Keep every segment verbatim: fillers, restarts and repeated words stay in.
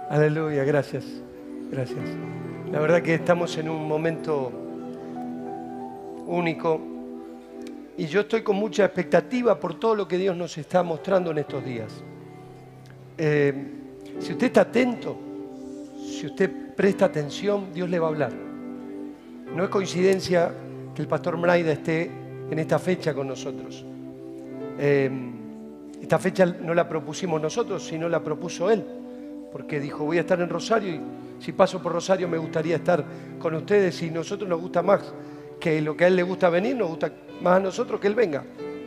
Aleluya, gracias, gracias. La verdad que estamos en un momento único y yo estoy con mucha expectativa por todo lo que Dios nos está mostrando en estos días. Eh, si usted está atento, si usted presta atención, Dios le va a hablar. No es coincidencia que el pastor Mraida esté en esta fecha con nosotros. Eh, esta fecha no la propusimos nosotros, sino la propuso él, porque dijo, voy a estar en Rosario y si paso por Rosario me gustaría estar con ustedes, y a nosotros nos gusta más que lo que a él le gusta venir, nos gusta más a nosotros que él venga,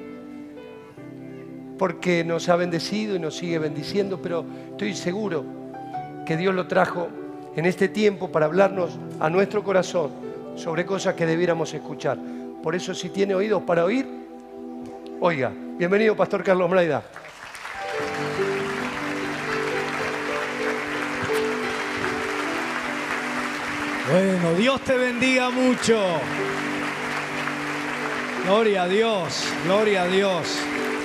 porque nos ha bendecido y nos sigue bendiciendo, pero estoy seguro que Dios lo trajo en este tiempo para hablarnos a nuestro corazón sobre cosas que debiéramos escuchar. Por eso, si tiene oídos para oír, oiga. Bienvenido, Pastor Carlos Mraida. Bueno, Dios te bendiga mucho. Gloria a Dios, gloria a Dios.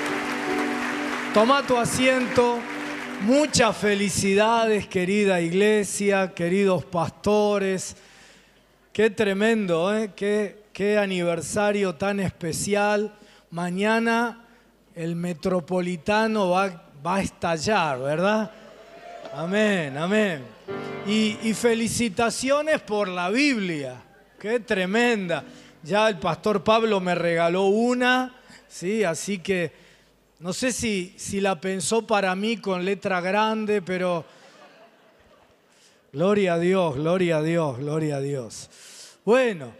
Toma tu asiento. Muchas felicidades, querida iglesia, queridos pastores. Qué tremendo, ¿eh? Qué, qué aniversario tan especial. Mañana el Metropolitano va, va a estallar, ¿verdad? Amén, amén. Y, y felicitaciones por la Biblia. Qué tremenda. Ya el pastor Pablo me regaló una, ¿sí? Así que no sé si, si la pensó para mí con letra grande, pero gloria a Dios, gloria a Dios, gloria a Dios. Bueno,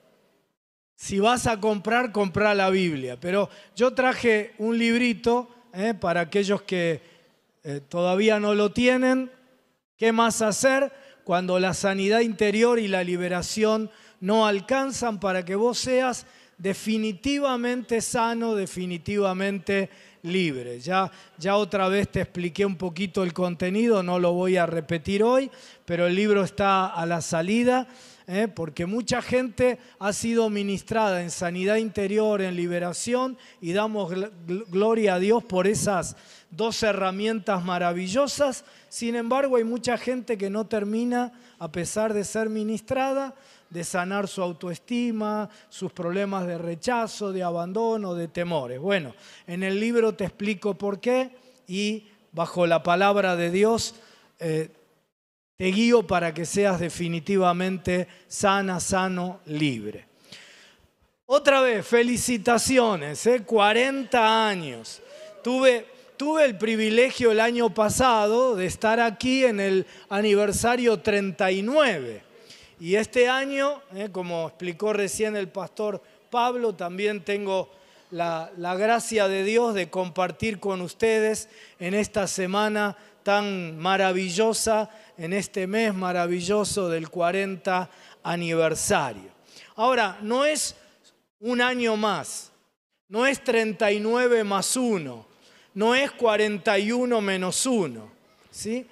si vas a comprar, comprá la Biblia. Pero yo traje un librito eh, para aquellos que eh, todavía no lo tienen. ¿Qué más hacer cuando la sanidad interior y la liberación no alcanzan para que vos seas definitivamente sano, definitivamente libre? Ya, ya otra vez te expliqué un poquito el contenido, no lo voy a repetir hoy, pero el libro está a la salida, ¿eh? porque mucha gente ha sido ministrada en sanidad interior, en liberación, y damos gl- gloria a Dios por esas dos herramientas maravillosas. Sin embargo, hay mucha gente que no termina, a pesar de ser ministrada, de sanar su autoestima, sus problemas de rechazo, de abandono, de temores. Bueno, en el libro te explico por qué y bajo la palabra de Dios eh, te guío para que seas definitivamente sana, sano, libre. Otra vez, felicitaciones, ¿eh? cuarenta años. Tuve, tuve el privilegio el año pasado de estar aquí en el aniversario treinta y nueve. Y este año, eh, como explicó recién el pastor Pablo, también tengo la, la gracia de Dios de compartir con ustedes en esta semana tan maravillosa, en este mes maravilloso del cuarenta aniversario. Ahora, no es un año más, no es treinta y nueve más uno, no es cuarenta y uno menos uno, ¿sí?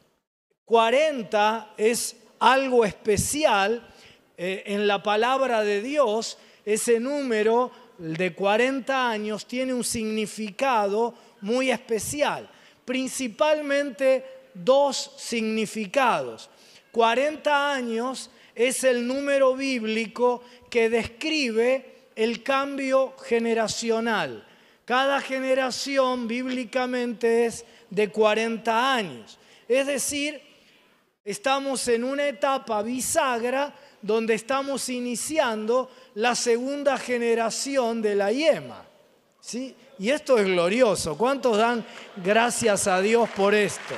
cuarenta es algo especial eh, en la palabra de Dios. Ese número de cuarenta años tiene un significado muy especial, principalmente dos significados. cuarenta años es el número bíblico que describe el cambio generacional. Cada generación bíblicamente es de cuarenta años, es decir, estamos en una etapa bisagra donde estamos iniciando la segunda generación de la I E M A, ¿sí? Y esto es glorioso. ¿Cuántos dan gracias a Dios por esto?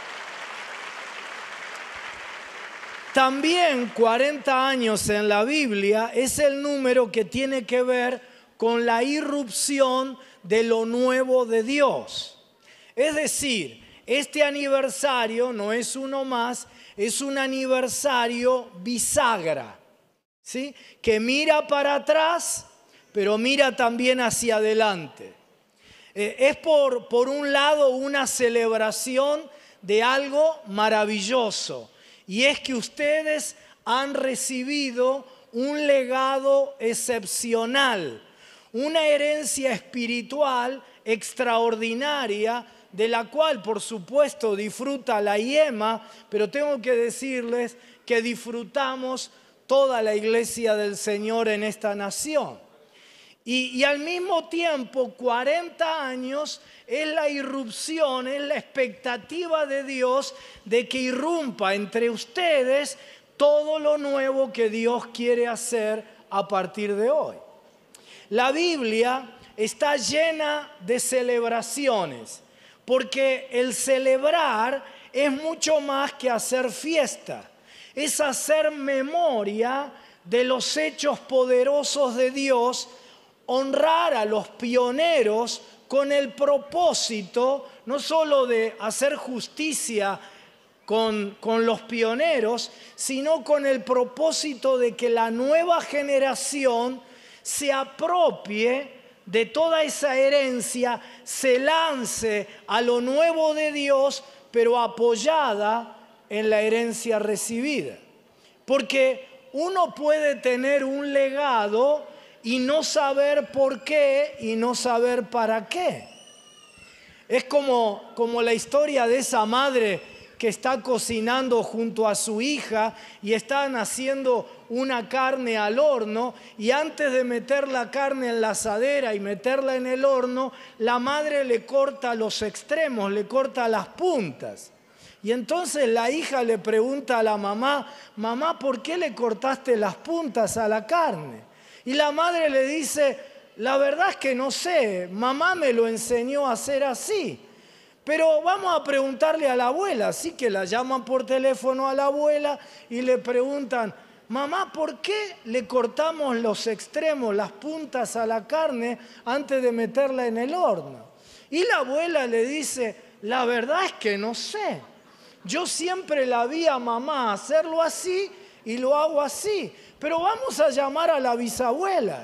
También cuarenta años en la Biblia es el número que tiene que ver con la irrupción de lo nuevo de Dios. Es decir, este aniversario no es uno más, es un aniversario bisagra, ¿sí? Que mira para atrás, pero mira también hacia adelante. Eh, es por, por un lado una celebración de algo maravilloso, y es que ustedes han recibido un legado excepcional, una herencia espiritual extraordinaria de la cual por supuesto disfruta la I E M A, pero tengo que decirles que disfrutamos toda la iglesia del Señor en esta nación. Y, y al mismo tiempo, cuarenta años es la irrupción, es la expectativa de Dios de que irrumpa entre ustedes todo lo nuevo que Dios quiere hacer a partir de hoy. La Biblia está llena de celebraciones, porque el celebrar es mucho más que hacer fiesta, es hacer memoria de los hechos poderosos de Dios, honrar a los pioneros con el propósito no solo de hacer justicia con, con los pioneros, sino con el propósito de que la nueva generación se apropie de toda esa herencia, se lance a lo nuevo de Dios, pero apoyada en la herencia recibida. Porque uno puede tener un legado y no saber por qué y no saber para qué. Es como, como la historia de esa madre que está cocinando junto a su hija y están haciendo una carne al horno, y antes de meter la carne en la asadera y meterla en el horno, la madre le corta los extremos, le corta las puntas. Y entonces la hija le pregunta a la mamá: mamá, ¿por qué le cortaste las puntas a la carne? Y la madre le dice: la verdad es que no sé, mamá me lo enseñó a hacer así. Pero vamos a preguntarle a la abuela. Así que la llaman por teléfono a la abuela y le preguntan: mamá, ¿por qué le cortamos los extremos, las puntas a la carne antes de meterla en el horno? Y la abuela le dice: la verdad es que no sé. Yo siempre la vi a mamá hacerlo así y lo hago así. Pero vamos a llamar a la bisabuela.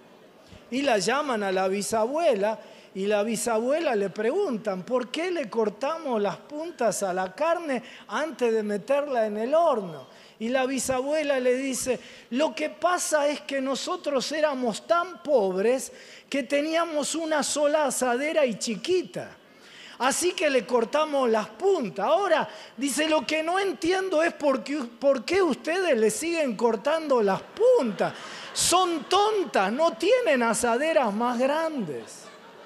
Y la llaman a la bisabuela y la bisabuela le preguntan: ¿por qué le cortamos las puntas a la carne antes de meterla en el horno? Y la bisabuela le dice: lo que pasa es que nosotros éramos tan pobres que teníamos una sola asadera y chiquita. Así que le cortamos las puntas. Ahora, dice, lo que no entiendo es por qué, por qué ustedes le siguen cortando las puntas. Son tontas, no tienen asaderas más grandes.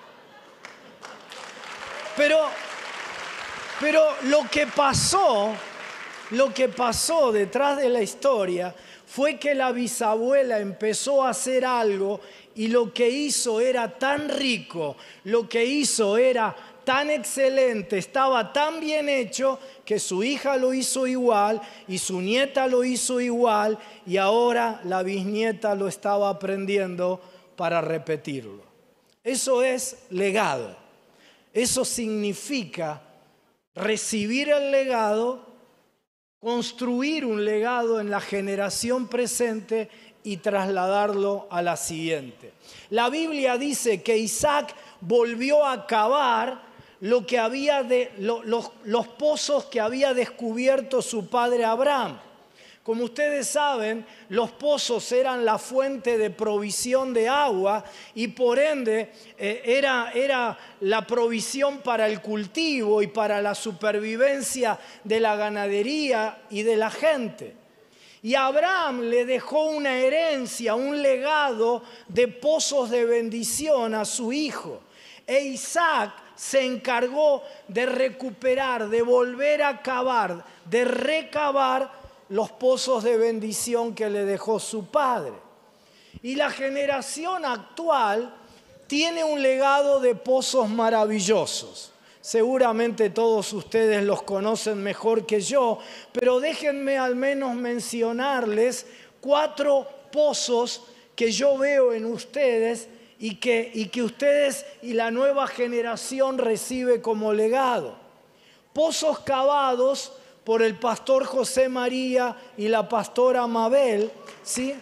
Pero, pero lo que pasó, lo que pasó detrás de la historia fue que la bisabuela empezó a hacer algo, y lo que hizo era tan rico, lo que hizo era tan excelente, estaba tan bien hecho, que su hija lo hizo igual y su nieta lo hizo igual, y ahora la bisnieta lo estaba aprendiendo para repetirlo. Eso es legado. Eso significa recibir el legado, construir un legado en la generación presente y trasladarlo a la siguiente. La Biblia dice que Isaac volvió a cavar lo que había de, lo, los, los pozos que había descubierto su padre Abraham. Como ustedes saben, los pozos eran la fuente de provisión de agua y por ende eh, era, era la provisión para el cultivo y para la supervivencia de la ganadería y de la gente. Y Abraham le dejó una herencia, un legado de pozos de bendición a su hijo. E Isaac se encargó de recuperar, de volver a cavar, de recavar los pozos de bendición que le dejó su padre. Y la generación actual tiene un legado de pozos maravillosos. Seguramente todos ustedes los conocen mejor que yo, pero déjenme al menos mencionarles cuatro pozos que yo veo en ustedes y que, y que ustedes y la nueva generación recibe como legado. Pozos cavados por el pastor José María y la pastora Mabel, ¿sí?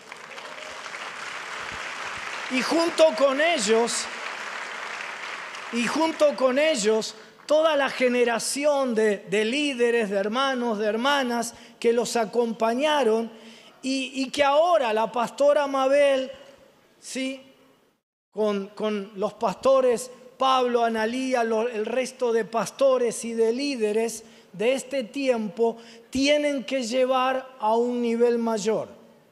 Y junto con ellos... Y junto con ellos, toda la generación de, de líderes, de hermanos, de hermanas que los acompañaron y, y que ahora la pastora Mabel, ¿sí? con, con los pastores Pablo, Analía, el resto de pastores y de líderes de este tiempo tienen que llevar a un nivel mayor.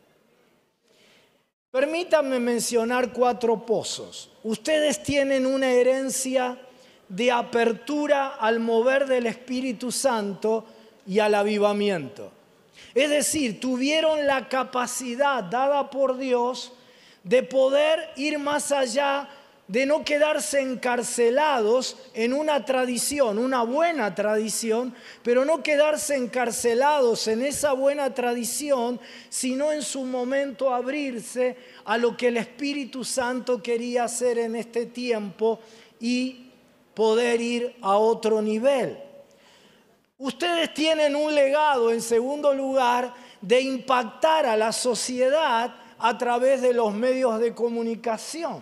Permítanme mencionar cuatro pozos. Ustedes tienen una herencia de apertura al mover del Espíritu Santo y al avivamiento. Es decir, tuvieron la capacidad dada por Dios de poder ir más allá, de no quedarse encarcelados en una tradición, una buena tradición, pero no quedarse encarcelados en esa buena tradición, sino en su momento abrirse a lo que el Espíritu Santo quería hacer en este tiempo y poder ir a otro nivel. Ustedes tienen un legado, en segundo lugar, de impactar a la sociedad a través de los medios de comunicación.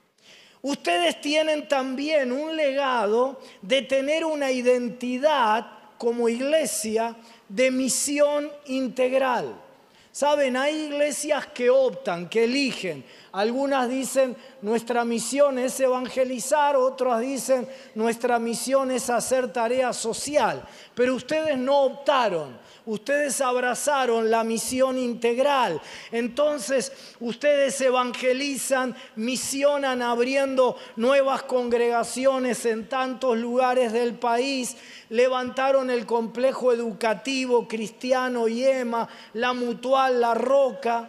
Ustedes tienen también un legado de tener una identidad como iglesia de misión integral. Saben, hay iglesias que optan, que eligen. Algunas dicen nuestra misión es evangelizar, otras dicen nuestra misión es hacer tarea social. Pero ustedes no optaron. Ustedes abrazaron la misión integral. Entonces, ustedes evangelizan, misionan abriendo nuevas congregaciones en tantos lugares del país. Levantaron el complejo educativo cristiano Yema, la Mutual, La Roca.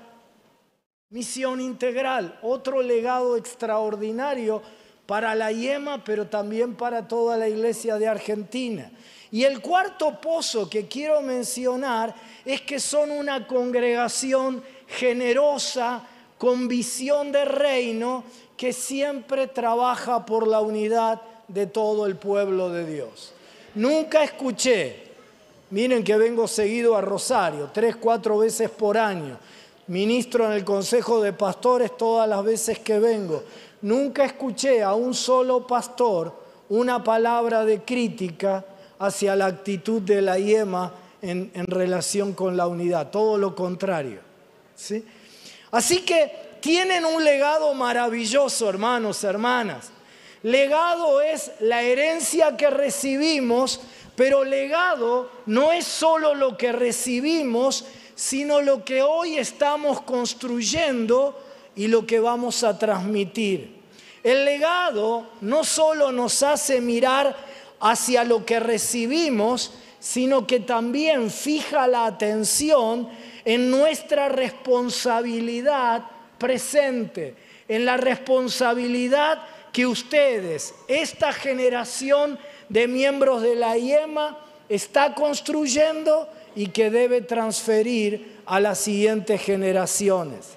Misión integral, otro legado extraordinario para la Yema, pero también para toda la iglesia de Argentina. Y el cuarto pozo que quiero mencionar es que son una congregación generosa, con visión de reino, que siempre trabaja por la unidad de todo el pueblo de Dios. Nunca escuché, miren que vengo seguido a Rosario, tres, cuatro veces por año, ministro en el Consejo de Pastores todas las veces que vengo, nunca escuché a un solo pastor una palabra de crítica hacia la actitud de la Yema en, en relación con la unidad, todo lo contrario, ¿sí? Así que tienen un legado maravilloso, hermanos, hermanas. Legado es la herencia que recibimos, pero legado no es solo lo que recibimos, sino lo que hoy estamos construyendo y lo que vamos a transmitir. El legado no solo nos hace mirar hacia lo que recibimos, sino que también fija la atención en nuestra responsabilidad presente, en la responsabilidad que ustedes, esta generación de miembros de la Yema, está construyendo y que debe transferir a las siguientes generaciones.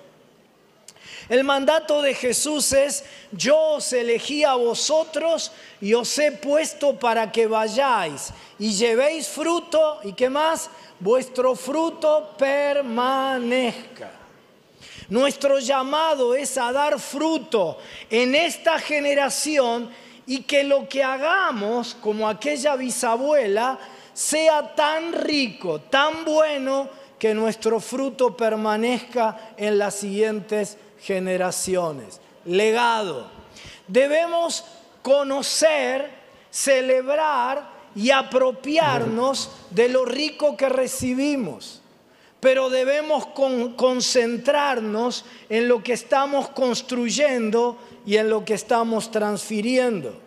El mandato de Jesús es: yo os elegí a vosotros y os he puesto para que vayáis y llevéis fruto, ¿y qué más? Vuestro fruto permanezca. Nuestro llamado es a dar fruto en esta generación y que lo que hagamos, como aquella bisabuela, sea tan rico, tan bueno, que nuestro fruto permanezca en las siguientes generaciones. Legado. Debemos conocer, celebrar y apropiarnos de lo rico que recibimos, pero debemos con, concentrarnos en lo que estamos construyendo y en lo que estamos transfiriendo.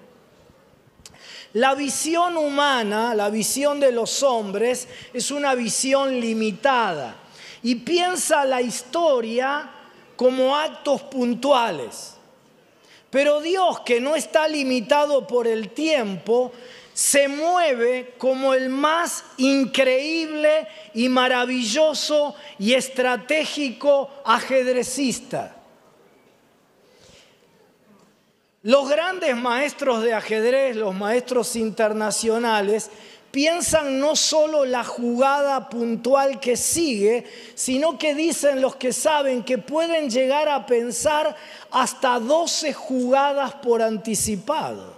La visión humana, la visión de los hombres, es una visión limitada y piensa la historia como actos puntuales. Pero Dios, que no está limitado por el tiempo, se mueve como el más increíble y maravilloso y estratégico ajedrecista. Los grandes maestros de ajedrez, los maestros internacionales, piensan no solo la jugada puntual que sigue, sino que dicen los que saben que pueden llegar a pensar hasta doce jugadas por anticipado.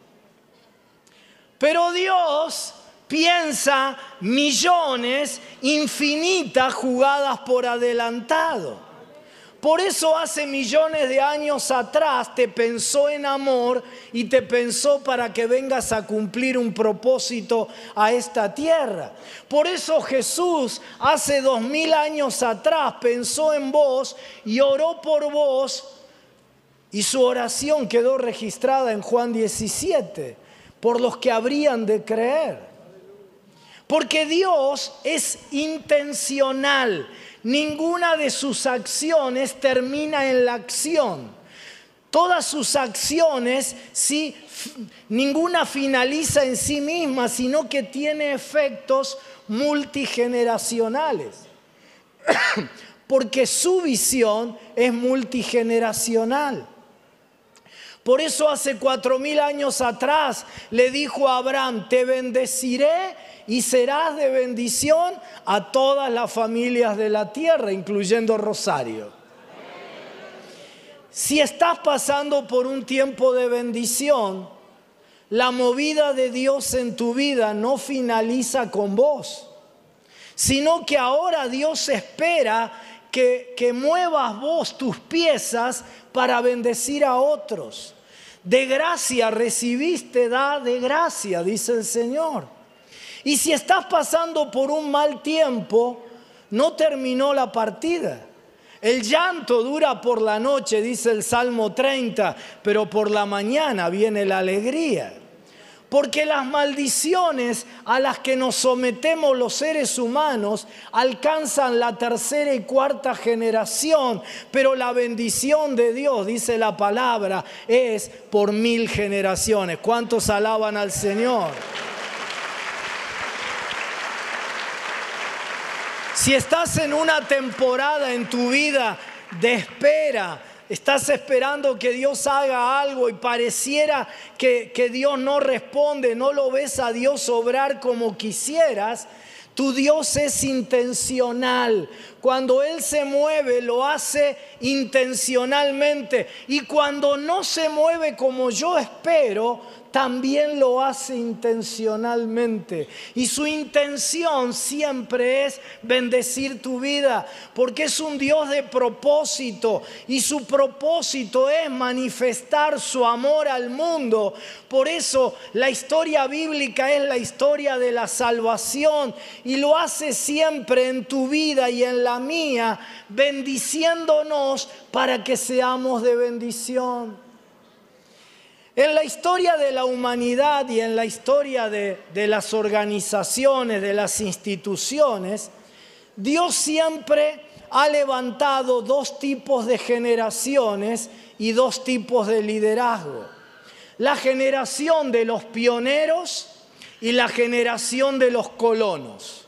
Pero Dios piensa millones, infinitas jugadas por adelantado. Por eso hace millones de años atrás te pensó en amor y te pensó para que vengas a cumplir un propósito a esta tierra. Por eso Jesús hace dos mil años atrás pensó en vos y oró por vos, y su oración quedó registrada en Juan diecisiete, por los que habrían de creer. Porque Dios es intencional. Ninguna de sus acciones termina en la acción. Todas sus acciones, sí, ninguna finaliza en sí misma, sino que tiene efectos multigeneracionales. Porque su visión es multigeneracional. Por eso hace cuatro mil años atrás le dijo a Abraham: te bendeciré y serás de bendición a todas las familias de la tierra, incluyendo Rosario. Si estás pasando por un tiempo de bendición, la movida de Dios en tu vida no finaliza con vos, sino que ahora Dios espera que, que muevas vos tus piezas para bendecir a otros. De gracia recibiste, da de gracia, dice el Señor. Y si estás pasando por un mal tiempo, no terminó la partida. El llanto dura por la noche, dice el Salmo treinta, pero por la mañana viene la alegría. Porque las maldiciones a las que nos sometemos los seres humanos alcanzan la tercera y cuarta generación, pero la bendición de Dios, dice la palabra, es por mil generaciones. ¿Cuántos alaban al Señor? Si estás en una temporada en tu vida de espera, estás esperando que Dios haga algo y pareciera que, que Dios no responde, no lo ves a Dios obrar como quisieras, tu Dios es intencional. Cuando Él se mueve, lo hace intencionalmente. Y cuando no se mueve como yo espero, también lo hace intencionalmente. Y su intención siempre es bendecir tu vida, porque es un Dios de propósito. Y su propósito es manifestar su amor al mundo. Por eso la historia bíblica es la historia de la salvación. Y lo hace siempre en tu vida y en la mía, bendiciéndonos para que seamos de bendición. En la historia de la humanidad y en la historia de, de las organizaciones, de las instituciones, Dios siempre ha levantado dos tipos de generaciones y dos tipos de liderazgo. La generación de los pioneros y la generación de los colonos.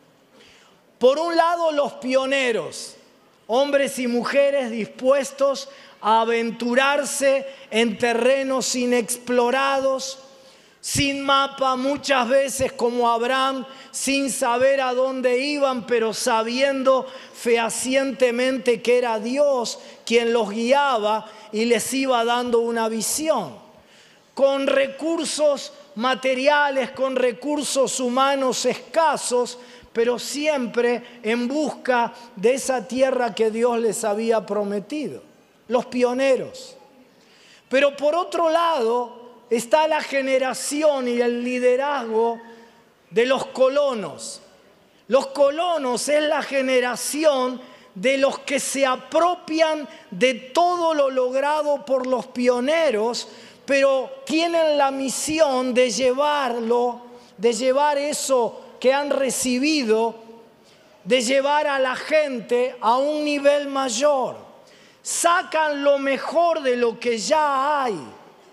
Por un lado, los pioneros, hombres y mujeres dispuestos a aventurarse en terrenos inexplorados, sin mapa, muchas veces como Abraham, sin saber a dónde iban, pero sabiendo fehacientemente que era Dios quien los guiaba y les iba dando una visión. Con recursos materiales, con recursos humanos escasos, pero siempre en busca de esa tierra que Dios les había prometido. Los pioneros. Pero por otro lado está la generación y el liderazgo de los colonos. Los colonos es la generación de los que se apropian de todo lo logrado por los pioneros, pero tienen la misión de llevarlo, de llevar eso que han recibido, de llevar a la gente a un nivel mayor. Sacan lo mejor de lo que ya hay,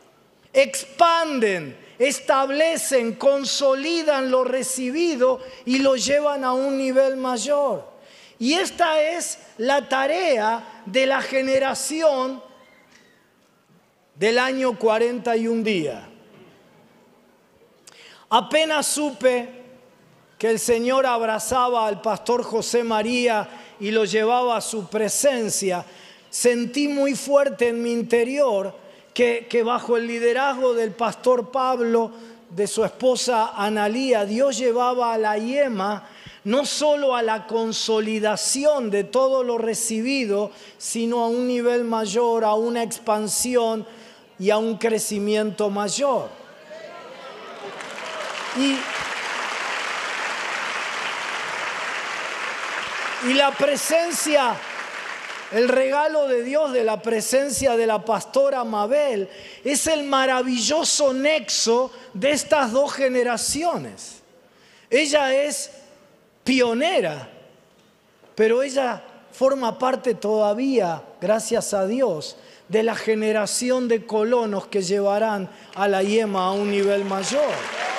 expanden, establecen, consolidan lo recibido y lo llevan a un nivel mayor. Y esta es la tarea de la generación del año cuarenta y un días. Apenas supe que el Señor abrazaba al pastor José María y lo llevaba a su presencia, sentí muy fuerte en mi interior que, que bajo el liderazgo del pastor Pablo, de su esposa Analía, Dios llevaba a la Yema no solo a la consolidación de todo lo recibido, sino a un nivel mayor, a una expansión y a un crecimiento mayor. Y, y la presencia, el regalo de Dios de la presencia de la pastora Mabel es el maravilloso nexo de estas dos generaciones. Ella es pionera, pero ella forma parte todavía, gracias a Dios, de la generación de colonos que llevarán a la yema a un nivel mayor.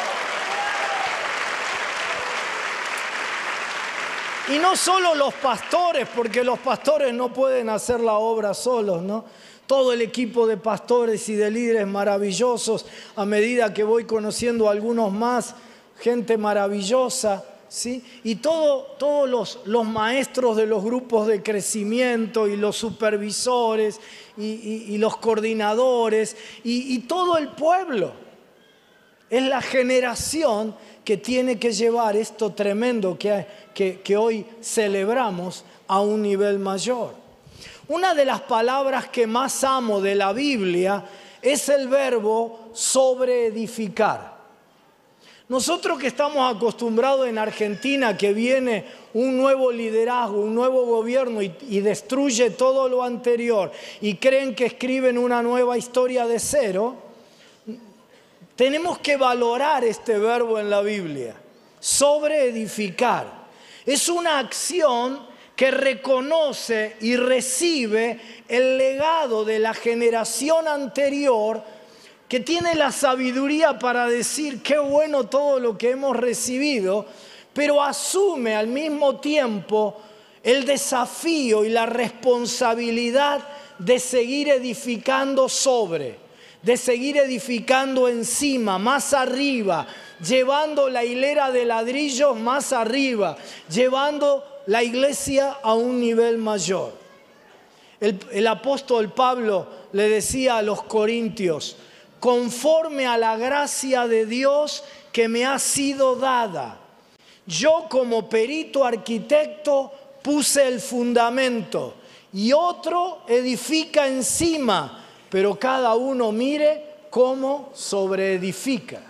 Y no solo los pastores, porque los pastores no pueden hacer la obra solos, ¿no? Todo el equipo de pastores y de líderes maravillosos, a medida que voy conociendo a algunos más, gente maravillosa, ¿sí? Y todo, todos los, los maestros de los grupos de crecimiento y los supervisores y, y, y los coordinadores y, y todo el pueblo. Es la generación que tiene que llevar esto tremendo que, que, que hoy celebramos a un nivel mayor. Una de las palabras que más amo de la Biblia es el verbo sobreedificar. Nosotros que estamos acostumbrados en Argentina, que viene un nuevo liderazgo, un nuevo gobierno y, y destruye todo lo anterior y creen que escriben una nueva historia de cero, tenemos que valorar este verbo en la Biblia, sobreedificar. Es una acción que reconoce y recibe el legado de la generación anterior, que tiene la sabiduría para decir qué bueno todo lo que hemos recibido, pero asume al mismo tiempo el desafío y la responsabilidad de seguir edificando sobre, de seguir edificando encima, más arriba, llevando la hilera de ladrillos más arriba, llevando la iglesia a un nivel mayor. El, el apóstol Pablo le decía a los corintios: conforme a la gracia de Dios que me ha sido dada, yo como perito arquitecto puse el fundamento y otro edifica encima, pero cada uno mire cómo sobreedifica.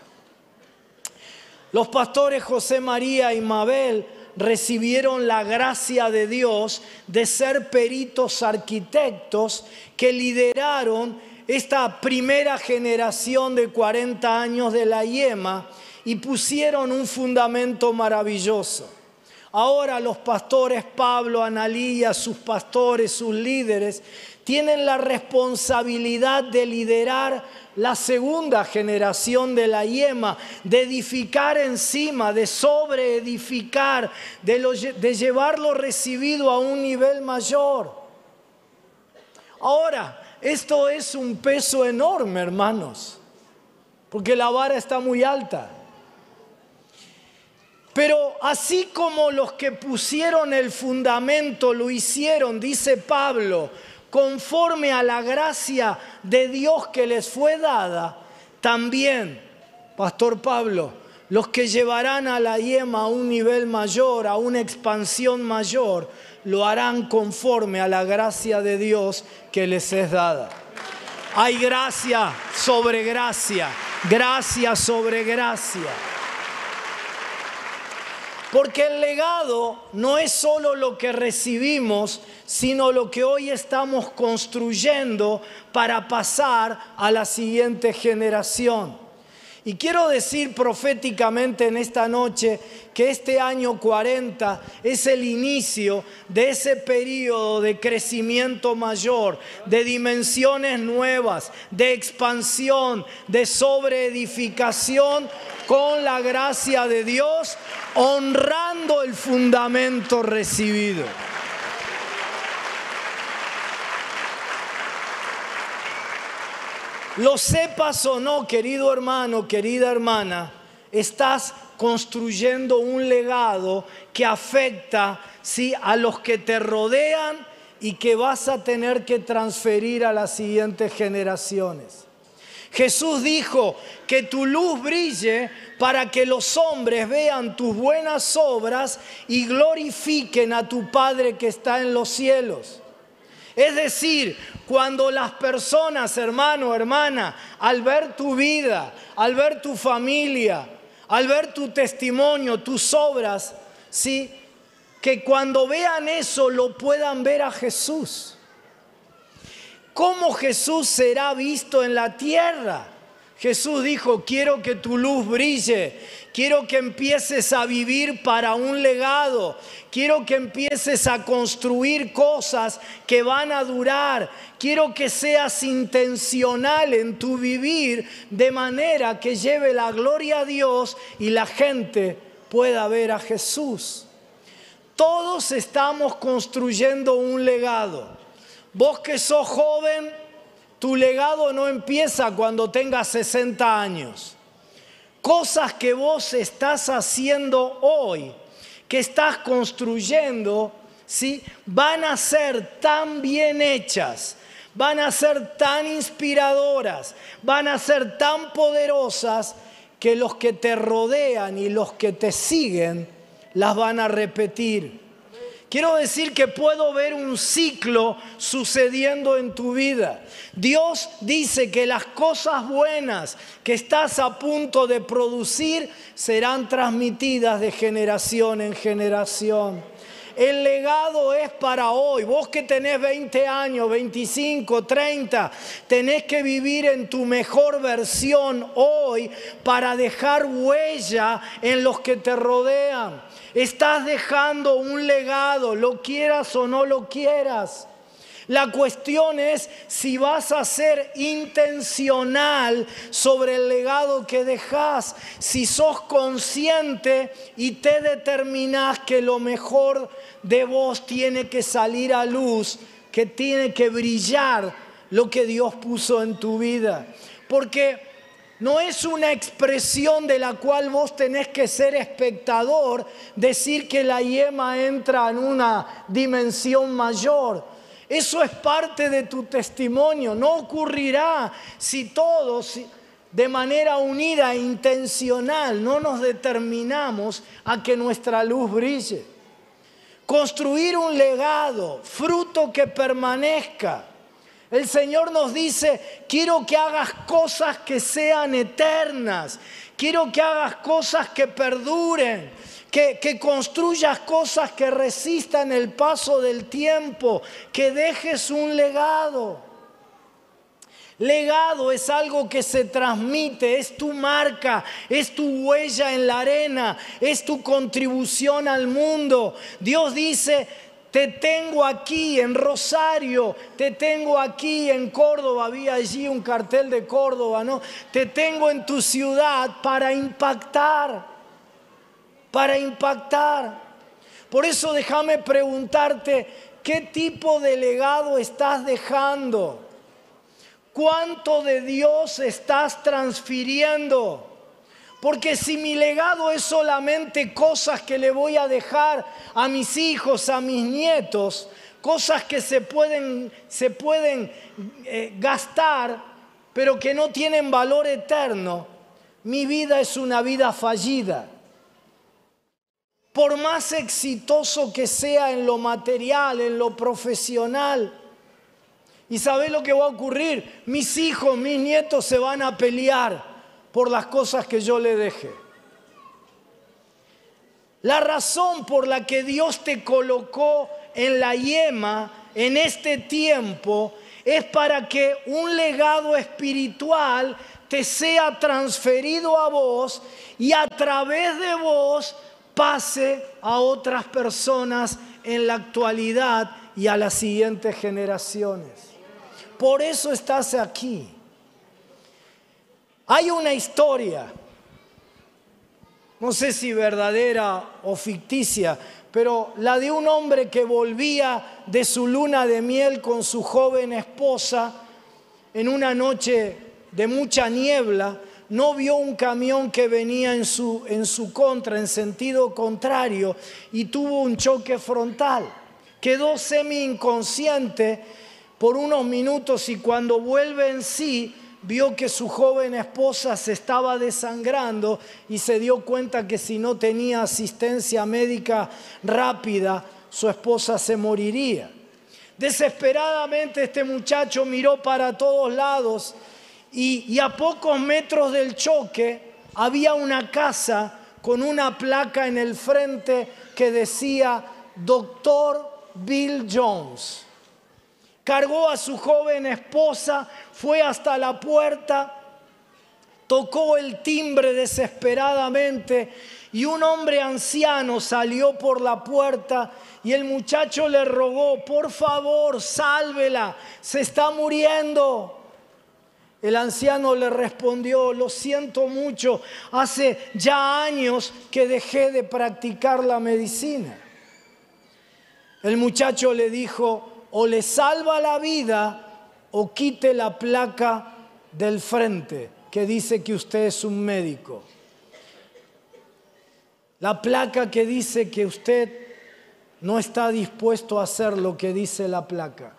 Los pastores José María y Mabel recibieron la gracia de Dios de ser peritos arquitectos que lideraron esta primera generación de cuarenta años de la yema y pusieron un fundamento maravilloso. Ahora los pastores Pablo, Analía, sus pastores, sus líderes, tienen la responsabilidad de liderar la segunda generación de la yema, de edificar encima, de sobreedificar, de, lo, de llevar lo recibido a un nivel mayor. Ahora, esto es un peso enorme, hermanos, porque la vara está muy alta. Pero así como los que pusieron el fundamento lo hicieron, dice Pablo, conforme a la gracia de Dios que les fue dada, también, Pastor Pablo, los que llevarán a la yema a un nivel mayor, a una expansión mayor, lo harán conforme a la gracia de Dios que les es dada. Hay gracia sobre gracia, gracia sobre gracia. Porque el legado no es solo lo que recibimos, sino lo que hoy estamos construyendo para pasar a la siguiente generación. Y quiero decir proféticamente en esta noche que este año cuarenta es el inicio de ese periodo de crecimiento mayor, de dimensiones nuevas, de expansión, de sobreedificación con la gracia de Dios, honrando el fundamento recibido. Lo sepas o no, querido hermano, querida hermana, estás construyendo un legado que afecta, ¿sí?, a los que te rodean y que vas a tener que transferir a las siguientes generaciones. Jesús dijo que tu luz brille para que los hombres vean tus buenas obras y glorifiquen a tu Padre que está en los cielos. Es decir, cuando las personas, hermano, hermana, al ver tu vida, al ver tu familia, al ver tu testimonio, tus obras, ¿sí?, que cuando vean eso lo puedan ver a Jesús. ¿Cómo Jesús será visto en la tierra? Jesús dijo, quiero que tu luz brille, quiero que empieces a vivir para un legado, quiero que empieces a construir cosas que van a durar, quiero que seas intencional en tu vivir de manera que lleve la gloria a Dios y la gente pueda ver a Jesús. Todos estamos construyendo un legado. Vos que sos joven, tu legado no empieza cuando tengas sesenta años. Cosas que vos estás haciendo hoy, que estás construyendo, ¿sí?, van a ser tan bien hechas, van a ser tan inspiradoras, van a ser tan poderosas que los que te rodean y los que te siguen las van a repetir. Quiero decir que puedo ver un ciclo sucediendo en tu vida. Dios dice que las cosas buenas que estás a punto de producir serán transmitidas de generación en generación. El legado es para hoy. Vos que tenés veinte años, veinticinco, treinta, tenés que vivir en tu mejor versión hoy para dejar huella en los que te rodean. Estás dejando un legado, lo quieras o no lo quieras. La cuestión es si vas a ser intencional sobre el legado que dejás, si sos consciente y te determinás que lo mejor de vos tiene que salir a luz, que tiene que brillar lo que Dios puso en tu vida. Porque no es una expresión de la cual vos tenés que ser espectador, decir que la yema entra en una dimensión mayor. Eso es parte de tu testimonio. No ocurrirá si todos de manera unida e intencional no nos determinamos a que nuestra luz brille. Construir un legado, fruto que permanezca. El Señor nos dice, quiero que hagas cosas que sean eternas. Quiero que hagas cosas que perduren. Que, que construyas cosas que resistan el paso del tiempo. Que dejes un legado. Legado es algo que se transmite, es tu marca, es tu huella en la arena, es tu contribución al mundo. Dios dice, te tengo aquí en Rosario, te tengo aquí en Córdoba, había allí un cartel de Córdoba, ¿no? Te tengo en tu ciudad para impactar, para impactar. Por eso déjame preguntarte, ¿qué tipo de legado estás dejando? ¿Cuánto de Dios estás transfiriendo? Porque si mi legado es solamente cosas que le voy a dejar a mis hijos, a mis nietos, cosas que se pueden, se pueden eh, gastar, pero que no tienen valor eterno, mi vida es una vida fallida. Por más exitoso que sea en lo material, en lo profesional, ¿y sabés lo que va a ocurrir? Mis hijos, mis nietos se van a pelear por las cosas que yo le deje. La razón por la que Dios te colocó en la yema en este tiempo es para que un legado espiritual te sea transferido a vos y a través de vos pase a otras personas en la actualidad y a las siguientes generaciones. Por eso estás aquí. Hay una historia, no sé si verdadera o ficticia, pero la de un hombre que volvía de su luna de miel con su joven esposa en una noche de mucha niebla. No vio un camión que venía en su, en su contra, en sentido contrario, y tuvo un choque frontal. Quedó semi inconsciente por unos minutos y cuando vuelve en sí vio que su joven esposa se estaba desangrando y se dio cuenta que si no tenía asistencia médica rápida, su esposa se moriría. Desesperadamente este muchacho miró para todos lados y, y a pocos metros del choque había una casa con una placa en el frente que decía doctor Bill Jones. Cargó a su joven esposa, fue hasta la puerta, tocó el timbre desesperadamente y un hombre anciano salió por la puerta y el muchacho le rogó, por favor, sálvela, se está muriendo. El anciano le respondió, lo siento mucho, hace ya años que dejé de practicar la medicina. El muchacho le dijo, o le salva la vida o quite la placa del frente que dice que usted es un médico. La placa que dice que usted no está dispuesto a hacer lo que dice la placa.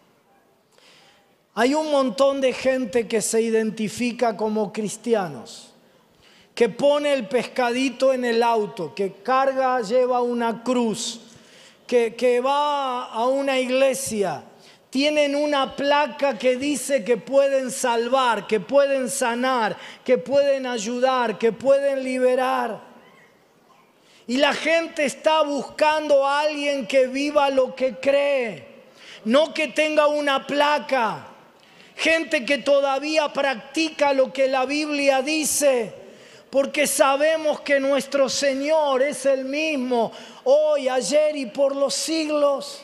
Hay un montón de gente que se identifica como cristianos, que pone el pescadito en el auto, que carga, lleva una cruz, que, que va a una iglesia, tienen una placa que dice que pueden salvar, que pueden sanar, que pueden ayudar, que pueden liberar. Y la gente está buscando a alguien que viva lo que cree, no que tenga una placa. Gente que todavía practica lo que la Biblia dice, porque sabemos que nuestro Señor es el mismo hoy, ayer y por los siglos.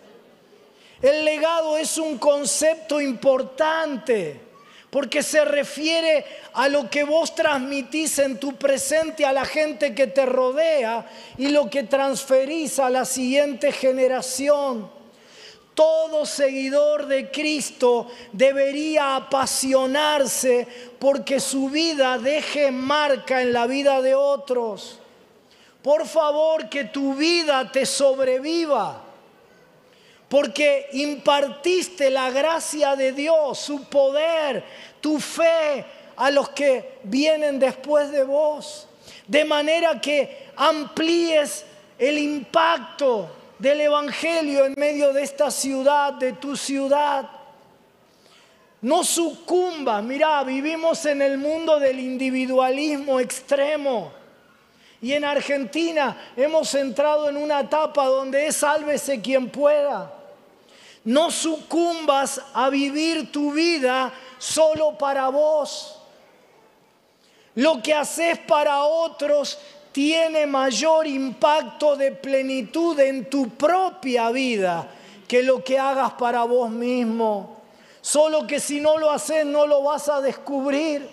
El legado es un concepto importante, porque se refiere a lo que vos transmitís en tu presente a la gente que te rodea y lo que transferís a la siguiente generación. Todo seguidor de Cristo debería apasionarse porque su vida deje marca en la vida de otros. Por favor, que tu vida te sobreviva, porque impartiste la gracia de Dios, su poder, tu fe a los que vienen después de vos, de manera que amplíes el impacto del Evangelio en medio de esta ciudad, de tu ciudad. No sucumbas. Mirá, vivimos en el mundo del individualismo extremo. Y en Argentina hemos entrado en una etapa donde es sálvese quien pueda. No sucumbas a vivir tu vida solo para vos. Lo que haces para otros tiene mayor impacto de plenitud en tu propia vida que lo que hagas para vos mismo. Solo que si no lo haces no lo vas a descubrir.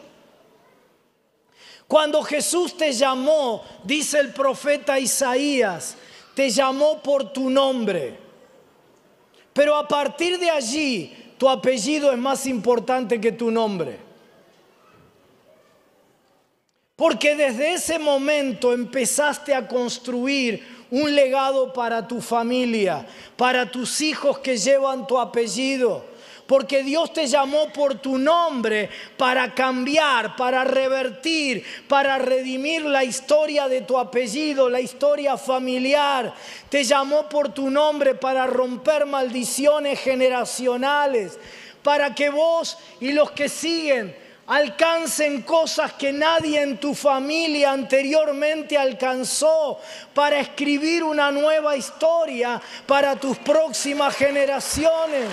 Cuando Jesús te llamó, dice el profeta Isaías, te llamó por tu nombre. Pero a partir de allí, tu apellido es más importante que tu nombre. Porque desde ese momento empezaste a construir un legado para tu familia, para tus hijos que llevan tu apellido. Porque Dios te llamó por tu nombre para cambiar, para revertir, para redimir la historia de tu apellido, la historia familiar. Te llamó por tu nombre para romper maldiciones generacionales, para que vos y los que siguen alcancen cosas que nadie en tu familia anteriormente alcanzó, para escribir una nueva historia para tus próximas generaciones.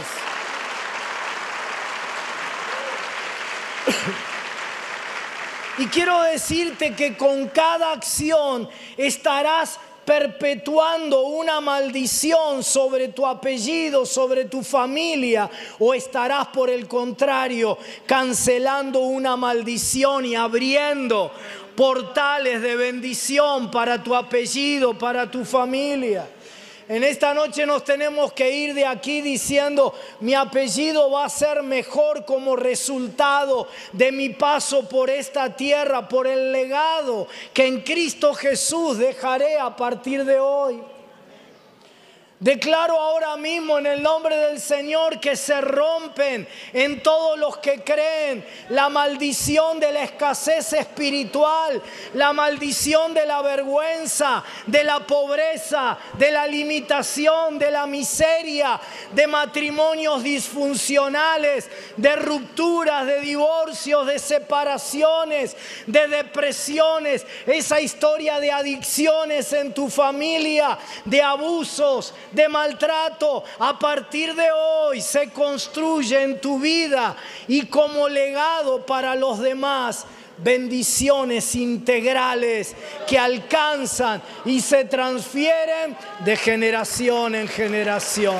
Y quiero decirte que con cada acción estarás perpetuando una maldición sobre tu apellido, sobre tu familia, o estarás por el contrario cancelando una maldición y abriendo portales de bendición para tu apellido, para tu familia. En esta noche nos tenemos que ir de aquí diciendo, mi apellido va a ser mejor como resultado de mi paso por esta tierra, por el legado que en Cristo Jesús dejaré a partir de hoy. Declaro ahora mismo en el nombre del Señor que se rompen en todos los que creen la maldición de la escasez espiritual, la maldición de la vergüenza, de la pobreza, de la limitación, de la miseria, de matrimonios disfuncionales, de rupturas, de divorcios, de separaciones, de depresiones, esa historia de adicciones en tu familia, de abusos, de maltrato, a partir de hoy se construye en tu vida y como legado para los demás, bendiciones integrales que alcanzan y se transfieren de generación en generación.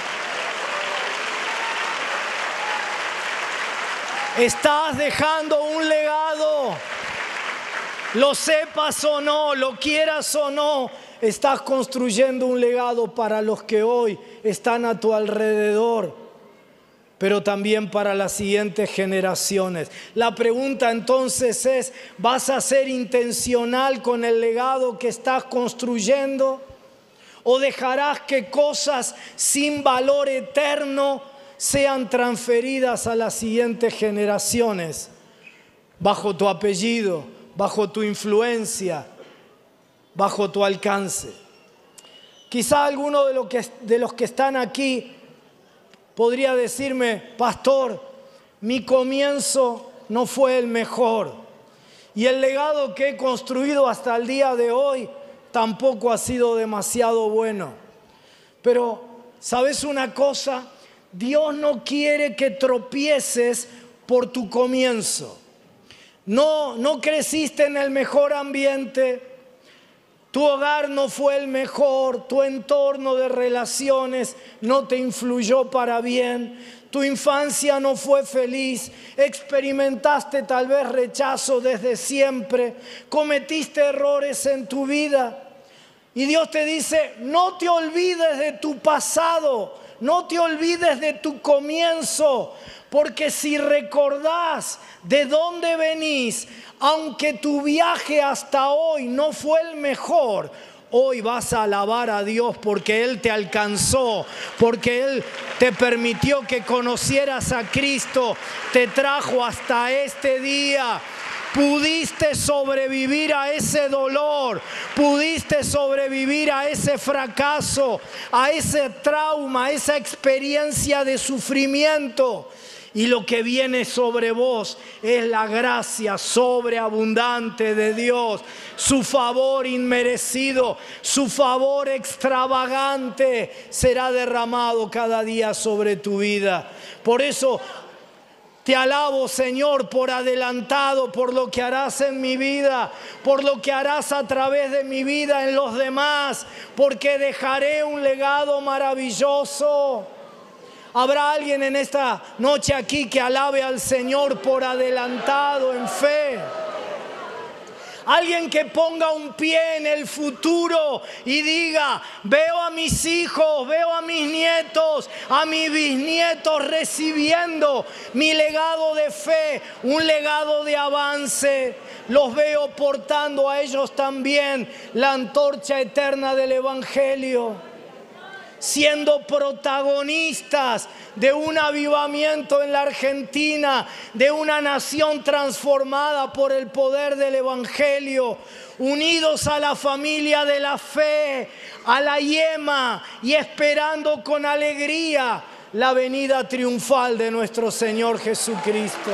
Estás dejando un legado, lo sepas o no, lo quieras o no. Estás construyendo un legado para los que hoy están a tu alrededor, pero también para las siguientes generaciones. La pregunta entonces es, ¿vas a ser intencional con el legado que estás construyendo? ¿O dejarás que cosas sin valor eterno sean transferidas a las siguientes generaciones? Bajo tu apellido, bajo tu influencia, bajo tu alcance. Quizá alguno de, lo que, de los que están aquí podría decirme, pastor, mi comienzo no fue el mejor y el legado que he construido hasta el día de hoy tampoco ha sido demasiado bueno. Pero, ¿sabes una cosa? Dios no quiere que tropieces por tu comienzo. No, no creciste en el mejor ambiente. Tu hogar no fue el mejor, tu entorno de relaciones no te influyó para bien, tu infancia no fue feliz, experimentaste tal vez rechazo desde siempre, cometiste errores en tu vida. Y Dios te dice, no te olvides de tu pasado, no te olvides de tu comienzo, porque si recordás de dónde venís, aunque tu viaje hasta hoy no fue el mejor, hoy vas a alabar a Dios porque Él te alcanzó, porque Él te permitió que conocieras a Cristo, te trajo hasta este día. Pudiste sobrevivir a ese dolor, pudiste sobrevivir a ese fracaso, a ese trauma, a esa experiencia de sufrimiento. Y lo que viene sobre vos es la gracia sobreabundante de Dios, su favor inmerecido, su favor extravagante será derramado cada día sobre tu vida. Por eso te alabo, Señor, por adelantado, por lo que harás en mi vida, por lo que harás a través de mi vida en los demás, porque dejaré un legado maravilloso. ¿Habrá alguien en esta noche aquí que alabe al Señor por adelantado en fe? Alguien que ponga un pie en el futuro y diga, veo a mis hijos, veo a mis nietos, a mis bisnietos recibiendo mi legado de fe, un legado de avance. Los veo portando a ellos también la antorcha eterna del Evangelio, siendo protagonistas de un avivamiento en la Argentina, de una nación transformada por el poder del Evangelio, unidos a la familia de la fe, a la yema y esperando con alegría la venida triunfal de nuestro Señor Jesucristo.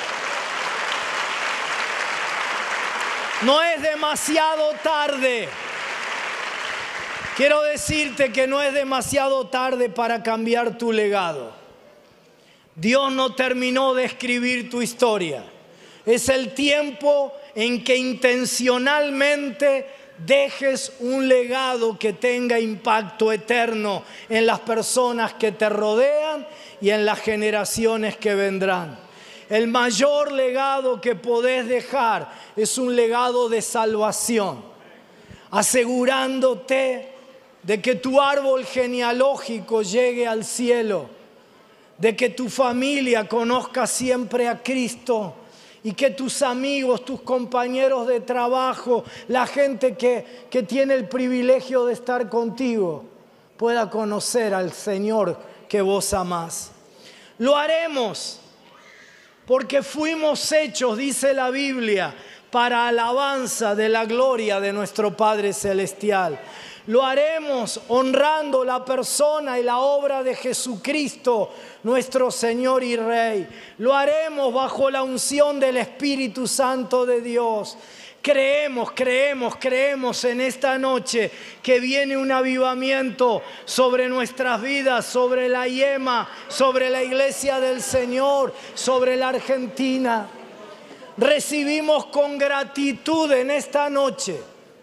No es demasiado tarde. Quiero decirte que no es demasiado tarde para cambiar tu legado. Dios no terminó de escribir tu historia. Es el tiempo en que intencionalmente dejes un legado que tenga impacto eterno en las personas que te rodean y en las generaciones que vendrán. El mayor legado que podés dejar es un legado de salvación, asegurándote de que tu árbol genealógico llegue al cielo, de que tu familia conozca siempre a Cristo y que tus amigos, tus compañeros de trabajo, la gente que, que tiene el privilegio de estar contigo, pueda conocer al Señor que vos amás. Lo haremos porque fuimos hechos, dice la Biblia, para alabanza de la gloria de nuestro Padre Celestial. Lo haremos honrando la persona y la obra de Jesucristo, nuestro Señor y Rey. Lo haremos bajo la unción del Espíritu Santo de Dios. Creemos, creemos, creemos en esta noche que viene un avivamiento sobre nuestras vidas, sobre la Yema, sobre la iglesia del Señor, sobre la Argentina. Recibimos con gratitud en esta noche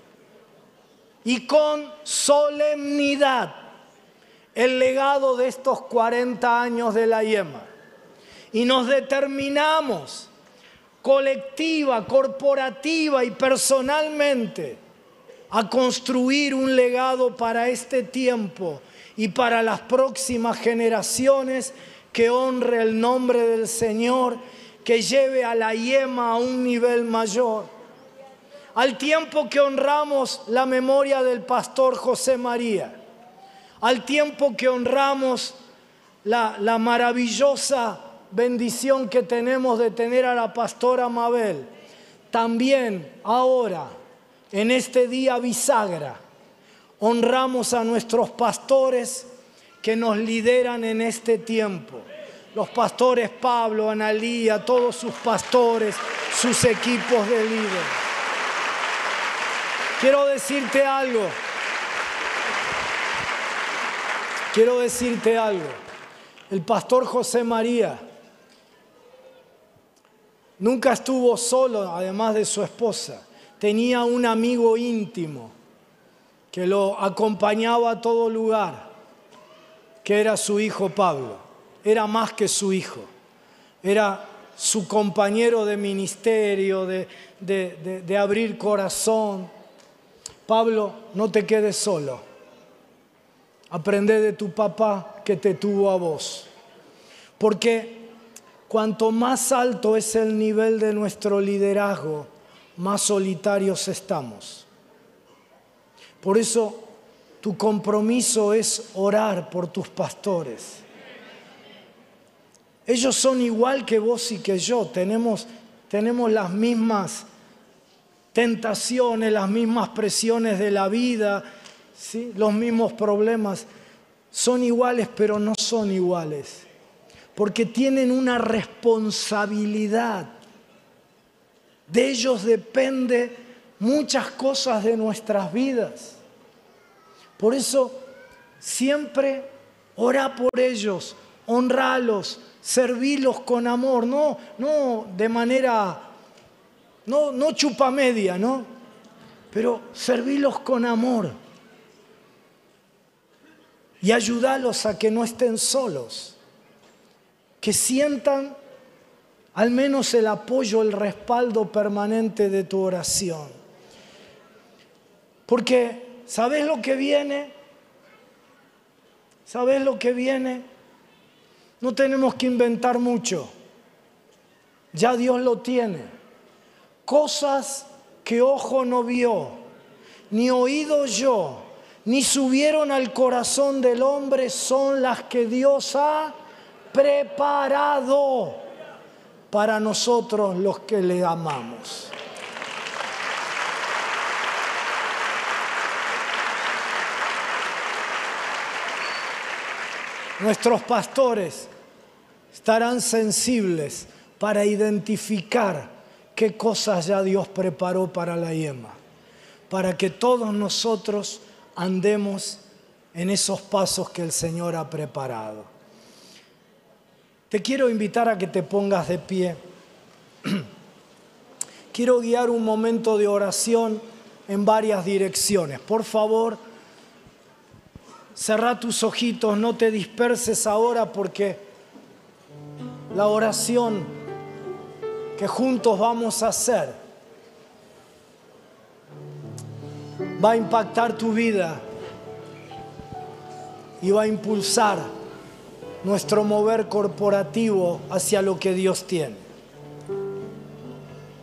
y con solemnidad el legado de estos cuarenta años de la Yema. Y nos determinamos colectiva, corporativa y personalmente a construir un legado para este tiempo y para las próximas generaciones que honre el nombre del Señor, que lleve a la Yema a un nivel mayor. Al tiempo que honramos la memoria del pastor José María, al tiempo que honramos la, la maravillosa bendición que tenemos de tener a la pastora Mabel, también ahora, en este día bisagra, honramos a nuestros pastores que nos lideran en este tiempo. Los pastores Pablo, Analía, todos sus pastores, sus equipos de líderes. Quiero decirte algo. Quiero decirte algo. El pastor José María nunca estuvo solo, además de su esposa. Tenía un amigo íntimo que lo acompañaba a todo lugar, que era su hijo Pablo. Era más que su hijo. Era su compañero de ministerio, de, de, de, de abrir corazón. Pablo, no te quedes solo. Aprende de tu papá que te tuvo a vos. Porque cuanto más alto es el nivel de nuestro liderazgo, más solitarios estamos. Por eso tu compromiso es orar por tus pastores. Ellos son igual que vos y que yo. Tenemos, tenemos las mismas tentaciones, las mismas presiones de la vida, ¿sí? Los mismos problemas. Son iguales, pero no son iguales. Porque tienen una responsabilidad. De ellos depende muchas cosas de nuestras vidas. Por eso, siempre ora por ellos, honralos, servilos con amor, no, no de manera, no, no chupamedia, ¿no? Pero servilos con amor y ayudalos a que no estén solos, que sientan al menos el apoyo, el respaldo permanente de tu oración. Porque, ¿sabes lo que viene? ¿Sabes lo que viene? No tenemos que inventar mucho. Ya Dios lo tiene. Cosas que ojo no vio, ni oído yo, ni subieron al corazón del hombre son las que Dios ha preparado para nosotros los que le amamos. Nuestros pastores estarán sensibles para identificar qué cosas ya Dios preparó para la Yema, para que todos nosotros andemos en esos pasos que el Señor ha preparado. Te quiero invitar a que te pongas de pie. Quiero guiar un momento de oración en varias direcciones. Por favor, cerrá tus ojitos, no te disperses ahora porque la oración que juntos vamos a hacer va a impactar tu vida y va a impulsar nuestro mover corporativo hacia lo que Dios tiene.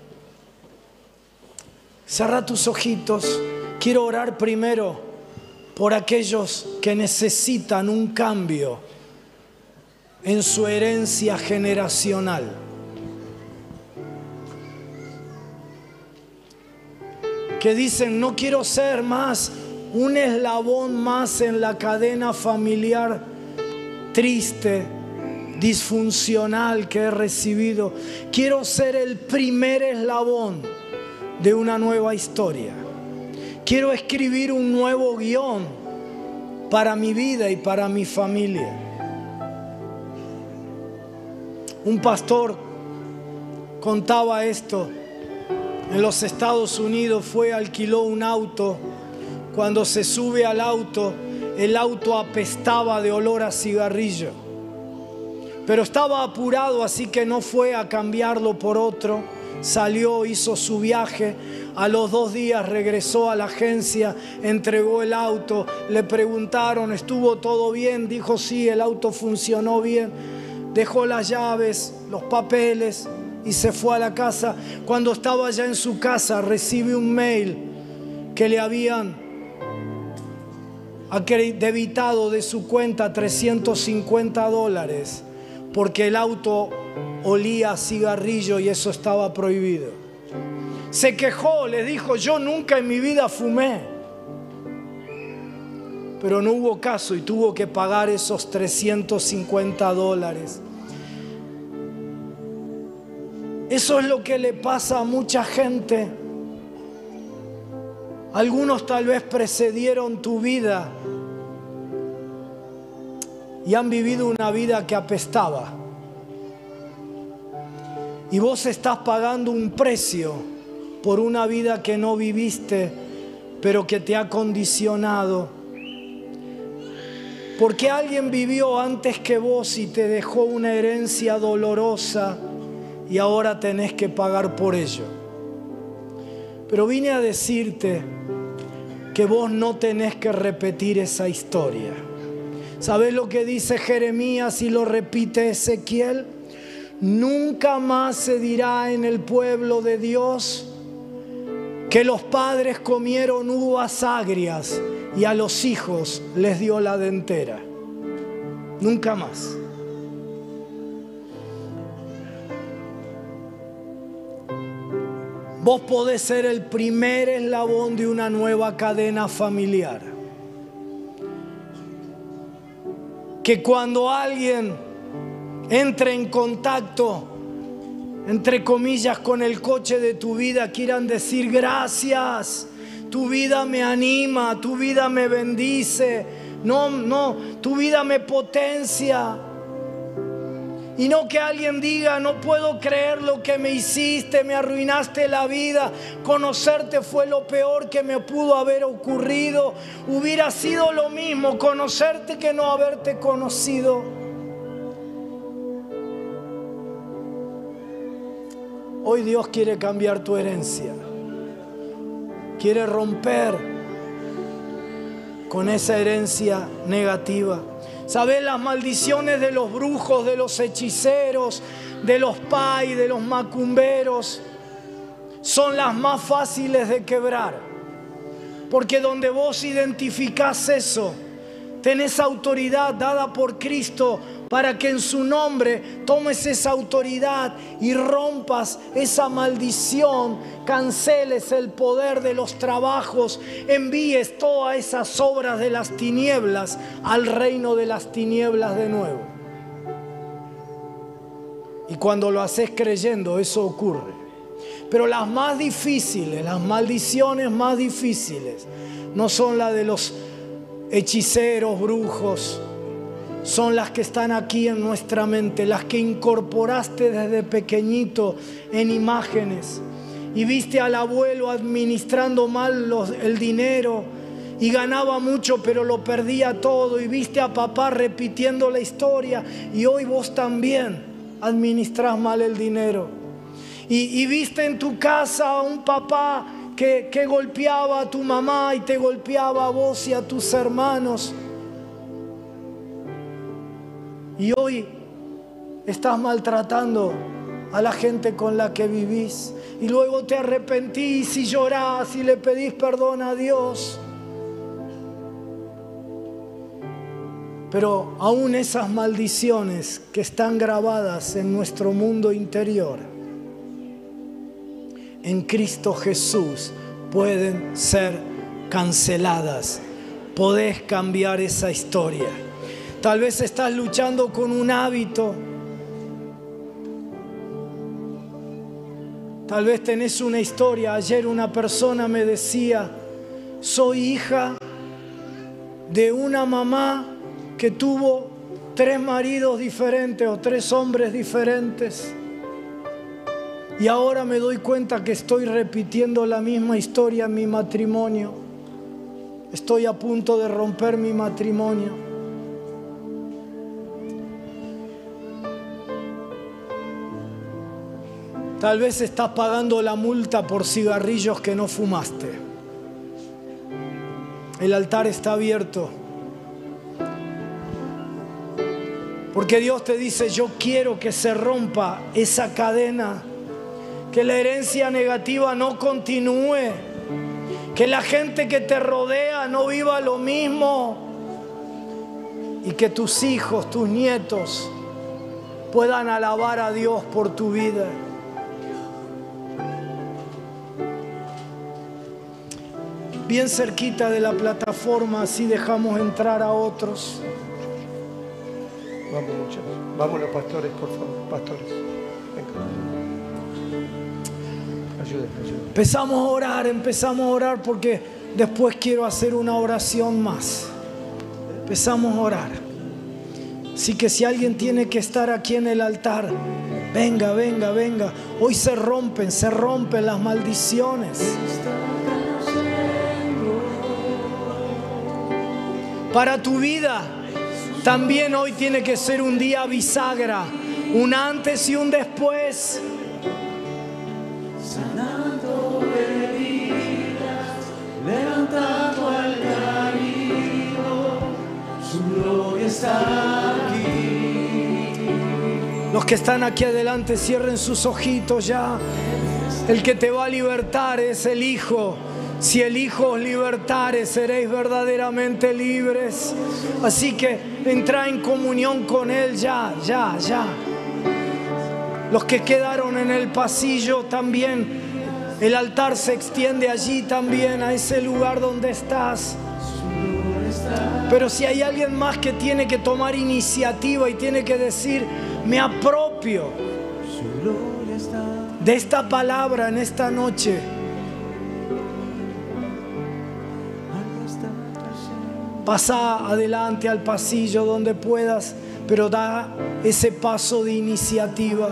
Cerrá tus ojitos. Quiero orar primero por aquellos que necesitan un cambio en su herencia generacional. Que dicen, no quiero ser más un eslabón más en la cadena familiar triste, disfuncional que he recibido. Quiero ser el primer eslabón de una nueva historia. Quiero escribir un nuevo guión para mi vida y para mi familia. Un pastor contaba esto. En los Estados Unidos fue, alquiló un auto. Cuando se sube al auto, el auto apestaba de olor a cigarrillo. Pero estaba apurado, así que no fue a cambiarlo por otro. Salió, hizo su viaje. A los dos días regresó a la agencia, entregó el auto. Le preguntaron, ¿estuvo todo bien? Dijo, sí, el auto funcionó bien. Dejó las llaves, los papeles y se fue a la casa. Cuando estaba ya en su casa, recibe un mail que le habían debitado de su cuenta trescientos cincuenta dólares porque el auto olía a cigarrillo y eso estaba prohibido. Se quejó, le dijo, yo nunca en mi vida fumé. Pero no hubo caso y tuvo que pagar esos trescientos cincuenta dólares. Eso es lo que le pasa a mucha gente. Algunos tal vez precedieron tu vida y han vivido una vida que apestaba. Y vos estás pagando un precio por una vida que no viviste, pero que te ha condicionado. Porque alguien vivió antes que vos y te dejó una herencia dolorosa y ahora tenés que pagar por ello. Pero vine a decirte que vos no tenés que repetir esa historia. ¿Sabés lo que dice Jeremías y lo repite Ezequiel? Nunca más se dirá en el pueblo de Dios que los padres comieron uvas agrias y a los hijos les dio la dentera. Nunca más. Vos podés ser el primer eslabón de una nueva cadena familiar. Que cuando alguien entre en contacto, entre comillas, con el coche de tu vida, quieran decir gracias, tu vida me anima, tu vida me bendice, no, no, tu vida me potencia. Y no que alguien diga, no puedo creer lo que me hiciste, me arruinaste la vida, conocerte fue lo peor que me pudo haber ocurrido, hubiera sido lo mismo conocerte que no haberte conocido. Hoy Dios quiere cambiar tu herencia, quiere romper con esa herencia negativa. ¿Sabes? Las maldiciones de los brujos, de los hechiceros, de los pai, de los macumberos, son las más fáciles de quebrar. Porque donde vos identificás eso, tenés autoridad dada por Cristo para que en su nombre tomes esa autoridad y rompas esa maldición, canceles el poder de los trabajos, envíes todas esas obras de las tinieblas al reino de las tinieblas de nuevo. Y cuando lo haces creyendo, eso ocurre. Pero las más difíciles, las maldiciones más difíciles, no son las de los hechiceros, brujos, son las que están aquí en nuestra mente, las que incorporaste desde pequeñito en imágenes y viste al abuelo administrando mal los, el dinero y ganaba mucho pero lo perdía todo, y viste a papá repitiendo la historia y hoy vos también administrás mal el dinero, y, y viste en tu casa a un papá que, que golpeaba a tu mamá y te golpeaba a vos y a tus hermanos. Y hoy estás maltratando a la gente con la que vivís. Y luego te arrepentís y llorás y le pedís perdón a Dios. Pero aún esas maldiciones que están grabadas en nuestro mundo interior, en Cristo Jesús pueden ser canceladas. Podés cambiar esa historia. Tal vez estás luchando con un hábito. Tal vez tenés una historia. Ayer una persona me decía, soy hija de una mamá que tuvo tres maridos diferentes o tres hombres diferentes. Y ahora me doy cuenta que estoy repitiendo la misma historia en mi matrimonio. Estoy a punto de romper mi matrimonio. Tal vez estás pagando la multa por cigarrillos que no fumaste. El altar está abierto. Porque Dios te dice, yo quiero que se rompa esa cadena, que la herencia negativa no continúe, que la gente que te rodea no viva lo mismo y que tus hijos, tus nietos puedan alabar a Dios por tu vida. Bien cerquita de la plataforma, así dejamos entrar a otros. Vamos, muchachos. Vamos los pastores, por favor. Pastores. Venga. Ayuden, ayuden. Empezamos a orar, empezamos a orar porque después quiero hacer una oración más. Empezamos a orar. Así que si alguien tiene que estar aquí en el altar, venga, venga, venga. Hoy se rompen, se rompen las maldiciones. Para tu vida también hoy tiene que ser un día bisagra, un antes y un después. Sanando heridas, levantando al caído, su gloria está aquí. Los que están aquí adelante cierren sus ojitos ya. El que te va a libertar es el Hijo. Si el Hijo os libertare, seréis verdaderamente libres. Así que entra en comunión con Él ya, ya, ya. Los que quedaron en el pasillo también, el altar se extiende allí también, a ese lugar donde estás. Pero si hay alguien más que tiene que tomar iniciativa y tiene que decir, me apropio de esta palabra en esta noche, pasa adelante al pasillo donde puedas, pero da ese paso de iniciativa.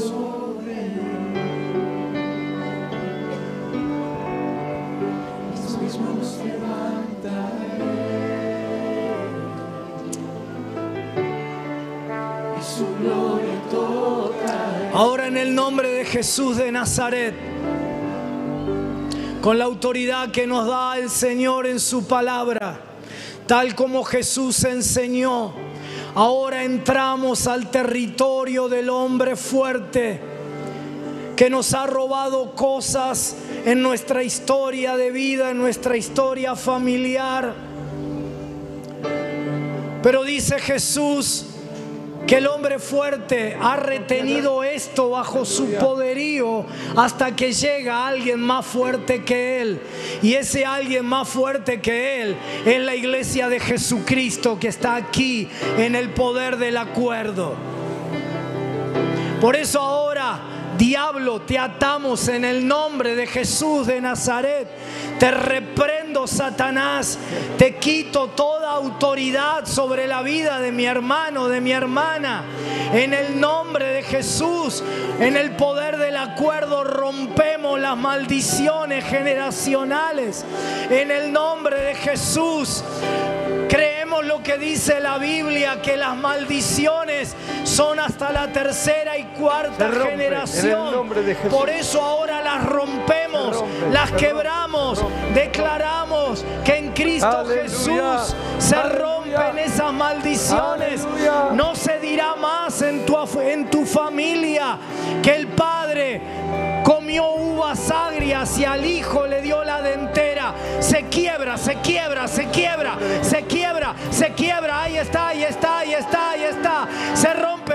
Ahora en el nombre de Jesús de Nazaret, con la autoridad que nos da el Señor en su palabra, tal como Jesús enseñó, ahora entramos al territorio del hombre fuerte que nos ha robado cosas en nuestra historia de vida, en nuestra historia familiar. Pero dice Jesús que el hombre fuerte ha retenido esto bajo su poderío hasta que llega alguien más fuerte que él. Y ese alguien más fuerte que él es la iglesia de Jesucristo que está aquí en el poder del acuerdo. Por eso ahora, diablo, te atamos en el nombre de Jesús de Nazaret. Te reprendo, Satanás. Te quito toda autoridad sobre la vida de mi hermano, de mi hermana. En el nombre de Jesús, en el poder del acuerdo, rompemos las maldiciones generacionales. En el nombre de Jesús, creemos lo que dice la Biblia, que las maldiciones son hasta la tercera y cuarta rompe, generación. De Por eso ahora las rompemos, rompe, las quebramos, rompe, declaramos que en Cristo aleluya, Jesús se aleluya, rompen esas maldiciones. Aleluya. No se dirá más en tu, en tu familia que el padre comió uvas agrias y al hijo le dio la dentera. Se quiebra, se quiebra, se quiebra, se quiebra, se quiebra. Ahí está, ahí está.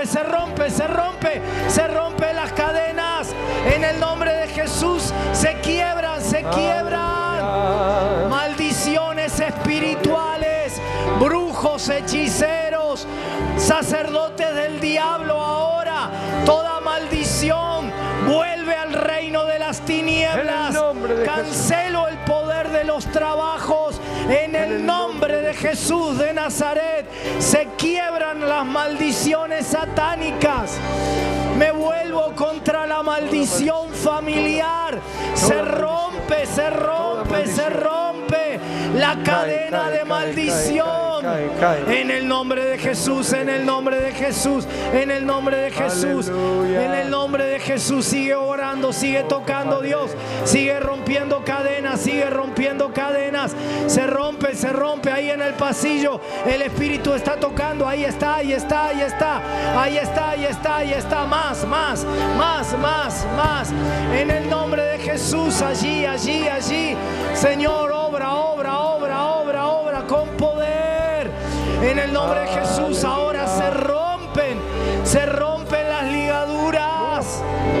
se rompe, se rompe, se rompe las cadenas. En el nombre de Jesús se quiebran, se quiebran. Maldiciones espirituales, brujos, hechiceros, sacerdotes del diablo, ahora toda maldición vuelve al reino de las tinieblas. Cancelo el poder de los trabajos. En el nombre de Jesús de Nazaret se quiebran las maldiciones satánicas. Me vuelvo contra la maldición familiar. Se rompe, se rompe, se rompe la cadena de maldición. En el nombre de Jesús, en el nombre de Jesús, en el nombre de Jesús, en el nombre de Jesús. Sigue orando, sigue tocando, Dios. Sigue rompiendo cadenas, sigue rompiendo cadenas. Se rompe, se rompe ahí en el pasillo. El Espíritu está tocando. Ahí está, ahí está, ahí está. Ahí está, ahí está, ahí está. Más, más, más, más, más. En el nombre de Jesús, allí, allí, allí. Señor, obra, obra, obra, obra, obra con poder. En el nombre de Jesús ahora se rompen, se rompen las ligaduras.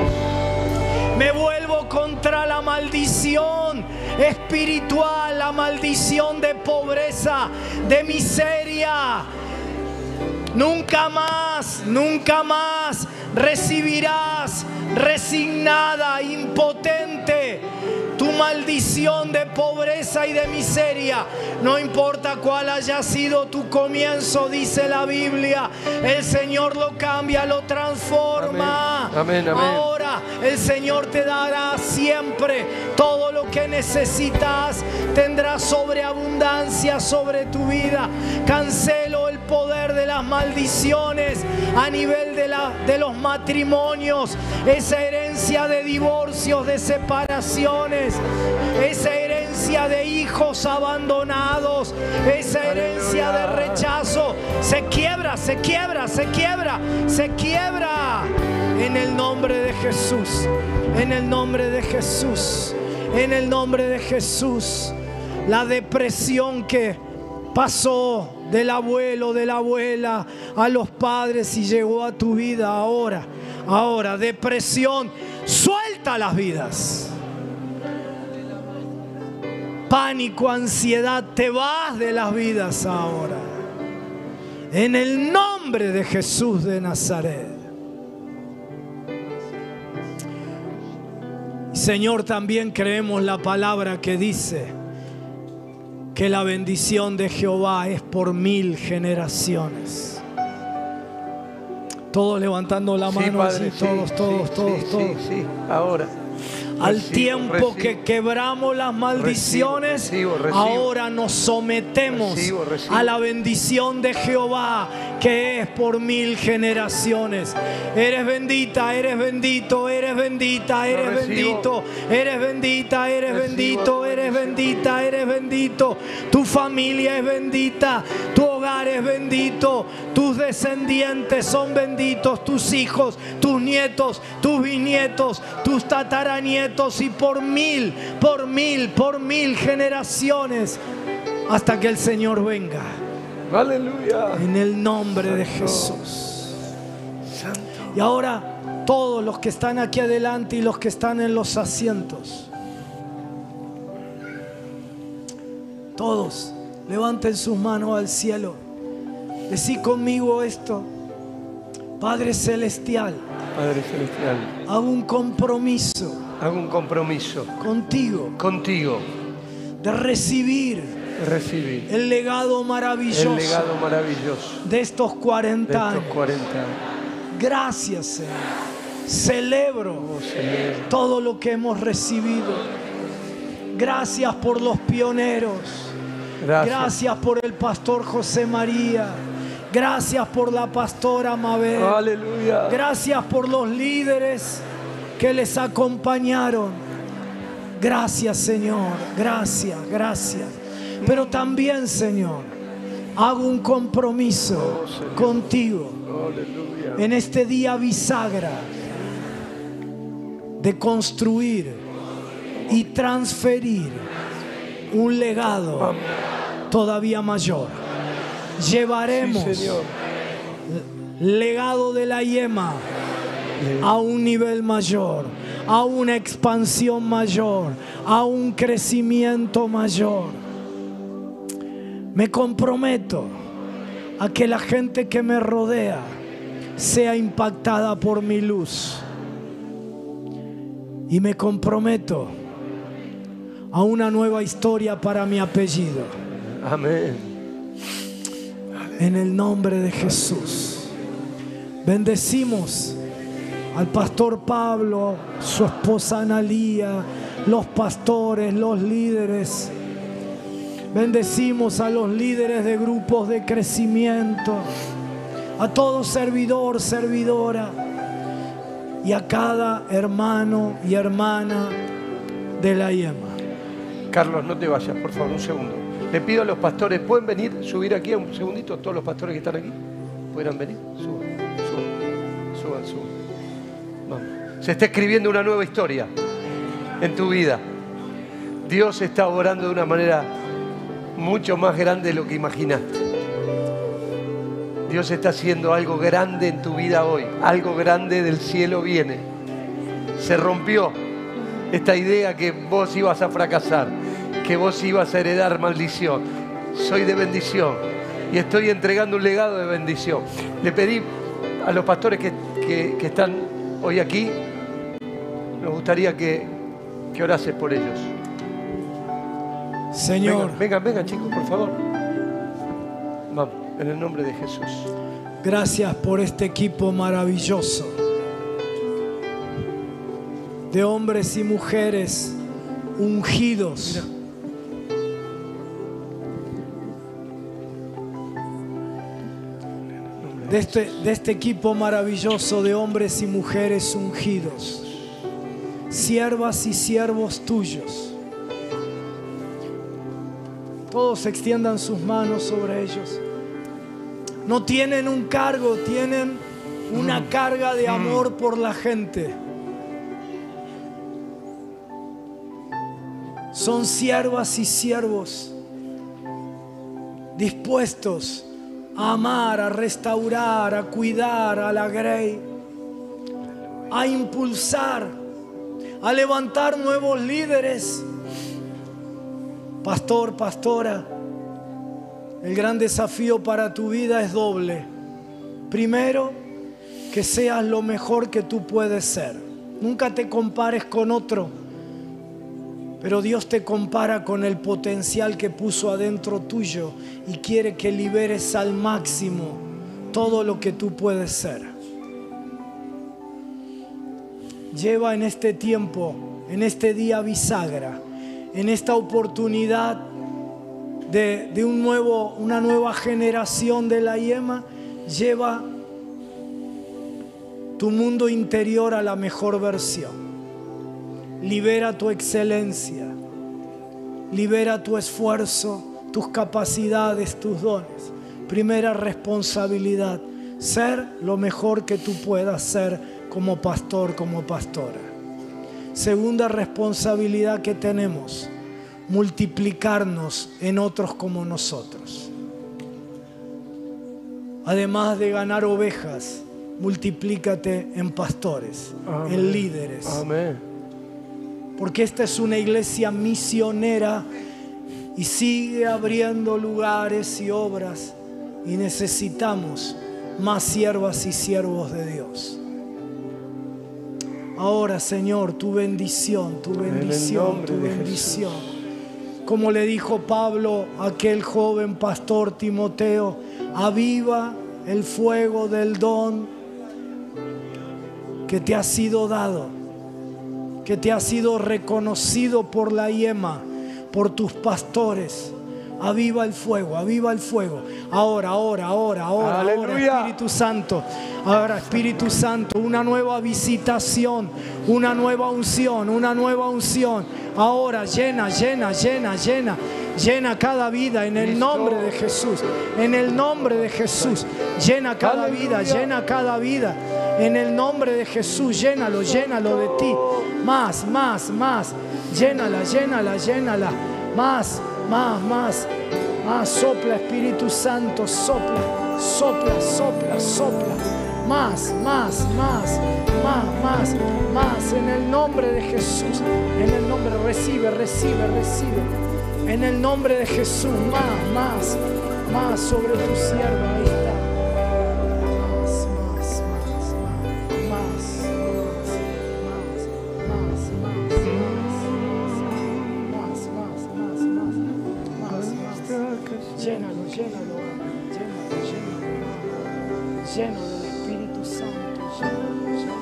Me vuelvo contra la maldición espiritual, la maldición de pobreza, de miseria. Nunca más, nunca más recibirás resignada, impotente, tu maldición de pobreza y de miseria. No importa cuál haya sido tu comienzo, dice la Biblia, el Señor lo cambia, lo transforma. Amén, amén, amén. Ahora el Señor te dará siempre todo lo que necesitas. Tendrás sobreabundancia sobre tu vida. Cancelo el poder de las maldiciones a nivel de, la, de los matrimonios, esa herencia de divorcios, de separaciones, esa herencia de hijos abandonados, esa herencia de rechazo, se quiebra, se quiebra, se quiebra, se quiebra en el nombre de Jesús, en el nombre de Jesús, en el nombre de Jesús. La depresión que pasó del abuelo, de la abuela a los padres y llegó a tu vida ahora, ahora, depresión, suelta las vidas. Pánico, ansiedad, te vas de las vidas ahora. En el nombre de Jesús de Nazaret. Señor, también creemos la palabra que dice que la bendición de Jehová es por mil generaciones. Todos levantando la mano, sí, Padre, así, sí, todos, todos, sí, todos, sí, todos. Sí, sí, ahora. Al Recibo, tiempo recibo. que quebramos las maldiciones, Recibo, recibo, ahora nos sometemos recibo, recibo. a la bendición de Jehová, que es por mil generaciones. Eres bendita, eres bendito, eres bendita, eres Lo recibo. bendito, eres bendita, eres Recibo bendito, eres bendita, eres bendito. Tu familia es bendita, tu hogar es bendito, tus descendientes son benditos, tus hijos, tus nietos, tus bisnietos, tus tataranietos, y por mil, por mil, por mil generaciones, hasta que el Señor venga. Aleluya. En el nombre Santo. de Jesús. Santo. Y ahora todos los que están aquí adelante y los que están en los asientos, todos levanten sus manos al cielo. Decí conmigo esto: Padre Celestial, Padre Celestial, hago un compromiso hago un compromiso contigo contigo de recibir de recibir el legado maravilloso, el legado maravilloso de estos de cuarenta estos años. cuarenta años. Gracias, Señor. Celebro Oh, Señor. todo lo que hemos recibido. Gracias por los pioneros. Gracias. Gracias por el pastor José María. Gracias por la pastora Mabel. Aleluya. Gracias por los líderes que les acompañaron. Gracias, Señor. Gracias, gracias. Pero también, Señor, hago un compromiso Oh, Señor. contigo Aleluya. en este día bisagra de construir y transferir un legado todavía mayor. Llevaremos Sí, Señor. legado de la yema a un nivel mayor, a una expansión mayor, a un crecimiento mayor. Me comprometo a que la gente que me rodea sea impactada por mi luz. Y me comprometo a una nueva historia para mi apellido. Amén. En el nombre de Jesús. Bendecimos al pastor Pablo, su esposa Analía, los pastores, los líderes. Bendecimos a los líderes de grupos de crecimiento, a todo servidor, servidora, y a cada hermano y hermana de la yema. Carlos, no te vayas, por favor, un segundo. Le pido a los pastores, ¿pueden venir, subir aquí un segundito? Todos los pastores que están aquí, ¿podrán venir? Suban, suban, suban, suban. Vamos. Se está escribiendo una nueva historia en tu vida. Dios está obrando de una manera mucho más grande de lo que imaginaste. Dios está haciendo algo grande en tu vida hoy. Algo grande del cielo viene. Se rompió esta idea que vos ibas a fracasar, que vos ibas a heredar maldición. Soy de bendición y estoy entregando un legado de bendición. Le pedí a los pastores que, que, que están hoy aquí, nos gustaría que, que orases por ellos. Señor, vengan, vengan, vengan chicos, por favor. Vamos, en el nombre de Jesús. Gracias por este equipo maravilloso de hombres y mujeres ungidos. De este, de este equipo maravilloso de hombres y mujeres ungidos, siervas y siervos tuyos. Todos extiendan sus manos sobre ellos. No tienen un cargo, tienen una carga de amor por la gente. Son siervas y siervos dispuestos a amar, a restaurar, a cuidar a la Grey, a impulsar, a levantar nuevos líderes. Pastor, pastora, el gran desafío para tu vida es doble. Primero, que seas lo mejor que tú puedes ser. Nunca te compares con otro, pero Dios te compara con el potencial que puso adentro tuyo y quiere que liberes al máximo todo lo que tú puedes ser. Lleva en este tiempo, en este día bisagra, en esta oportunidad de, de un nuevo, una nueva generación de la yema, lleva tu mundo interior a la mejor versión. Libera tu excelencia, libera tu esfuerzo, tus capacidades, tus dones. Primera responsabilidad, ser lo mejor que tú puedas ser como pastor, como pastora. Segunda responsabilidad que tenemos, multiplicarnos en otros como nosotros. Además de ganar ovejas, multiplícate en pastores, amén, en líderes. Amén. Porque esta es una iglesia misionera y sigue abriendo lugares y obras y necesitamos más siervas y siervos de Dios. Ahora, Señor, tu bendición, tu bendición, tu bendición. Como le dijo Pablo a aquel joven pastor Timoteo, aviva el fuego del don que te ha sido dado, que te ha sido reconocido por la yema, por tus pastores. Aviva el fuego, aviva el fuego. Ahora, ahora, ahora, ahora, ahora, Espíritu Santo. Ahora, Espíritu Santo, una nueva visitación, una nueva unción, una nueva unción. Ahora, llena, llena, llena, llena. Llena cada vida en el nombre de Jesús. En el nombre de Jesús. Llena cada vida, llena cada vida. En el nombre de Jesús, llénalo, llénalo de ti. Más, más, más. Llénala, llénala, llénala. Más, más, más. Más, sopla, Espíritu Santo, sopla, sopla, sopla, sopla. Más, más, más, más, más, más. En el nombre de Jesús. En el nombre, recibe, recibe, recibe. En el nombre de Jesús. Más, más, más sobre tu sierva. Ahí está. Más, más, más, más, más, más, más, más, más, más, más, más, más. Llénalo, llénalo, llénalo, llénalo. Lleno del Espíritu Santo. Lleno, lleno,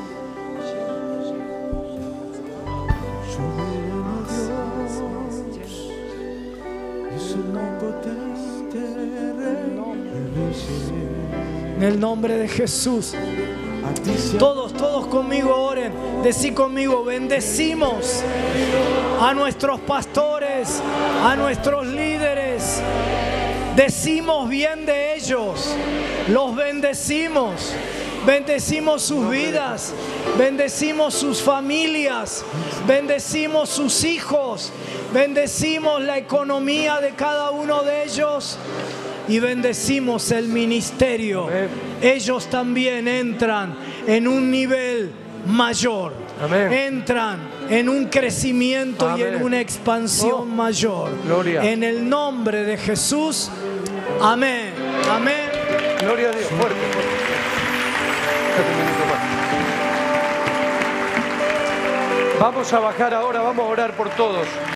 en el nombre de Jesús. Todos, todos conmigo oren. Decí conmigo, bendecimos a nuestros pastores, a nuestros líderes. Decimos bien de ellos. Los bendecimos. Bendecimos sus vidas. Bendecimos sus familias. Bendecimos sus hijos. Bendecimos la economía de cada uno de ellos. Y bendecimos el ministerio. Amén. Ellos también entran en un nivel mayor. Amén. Entran en un crecimiento. Amén. Y en una expansión oh. mayor. Gloria. En el nombre de Jesús. Amén. Amén. Gloria a Dios. Fuerte, fuerte. Vamos a bajar ahora, vamos a orar por todos.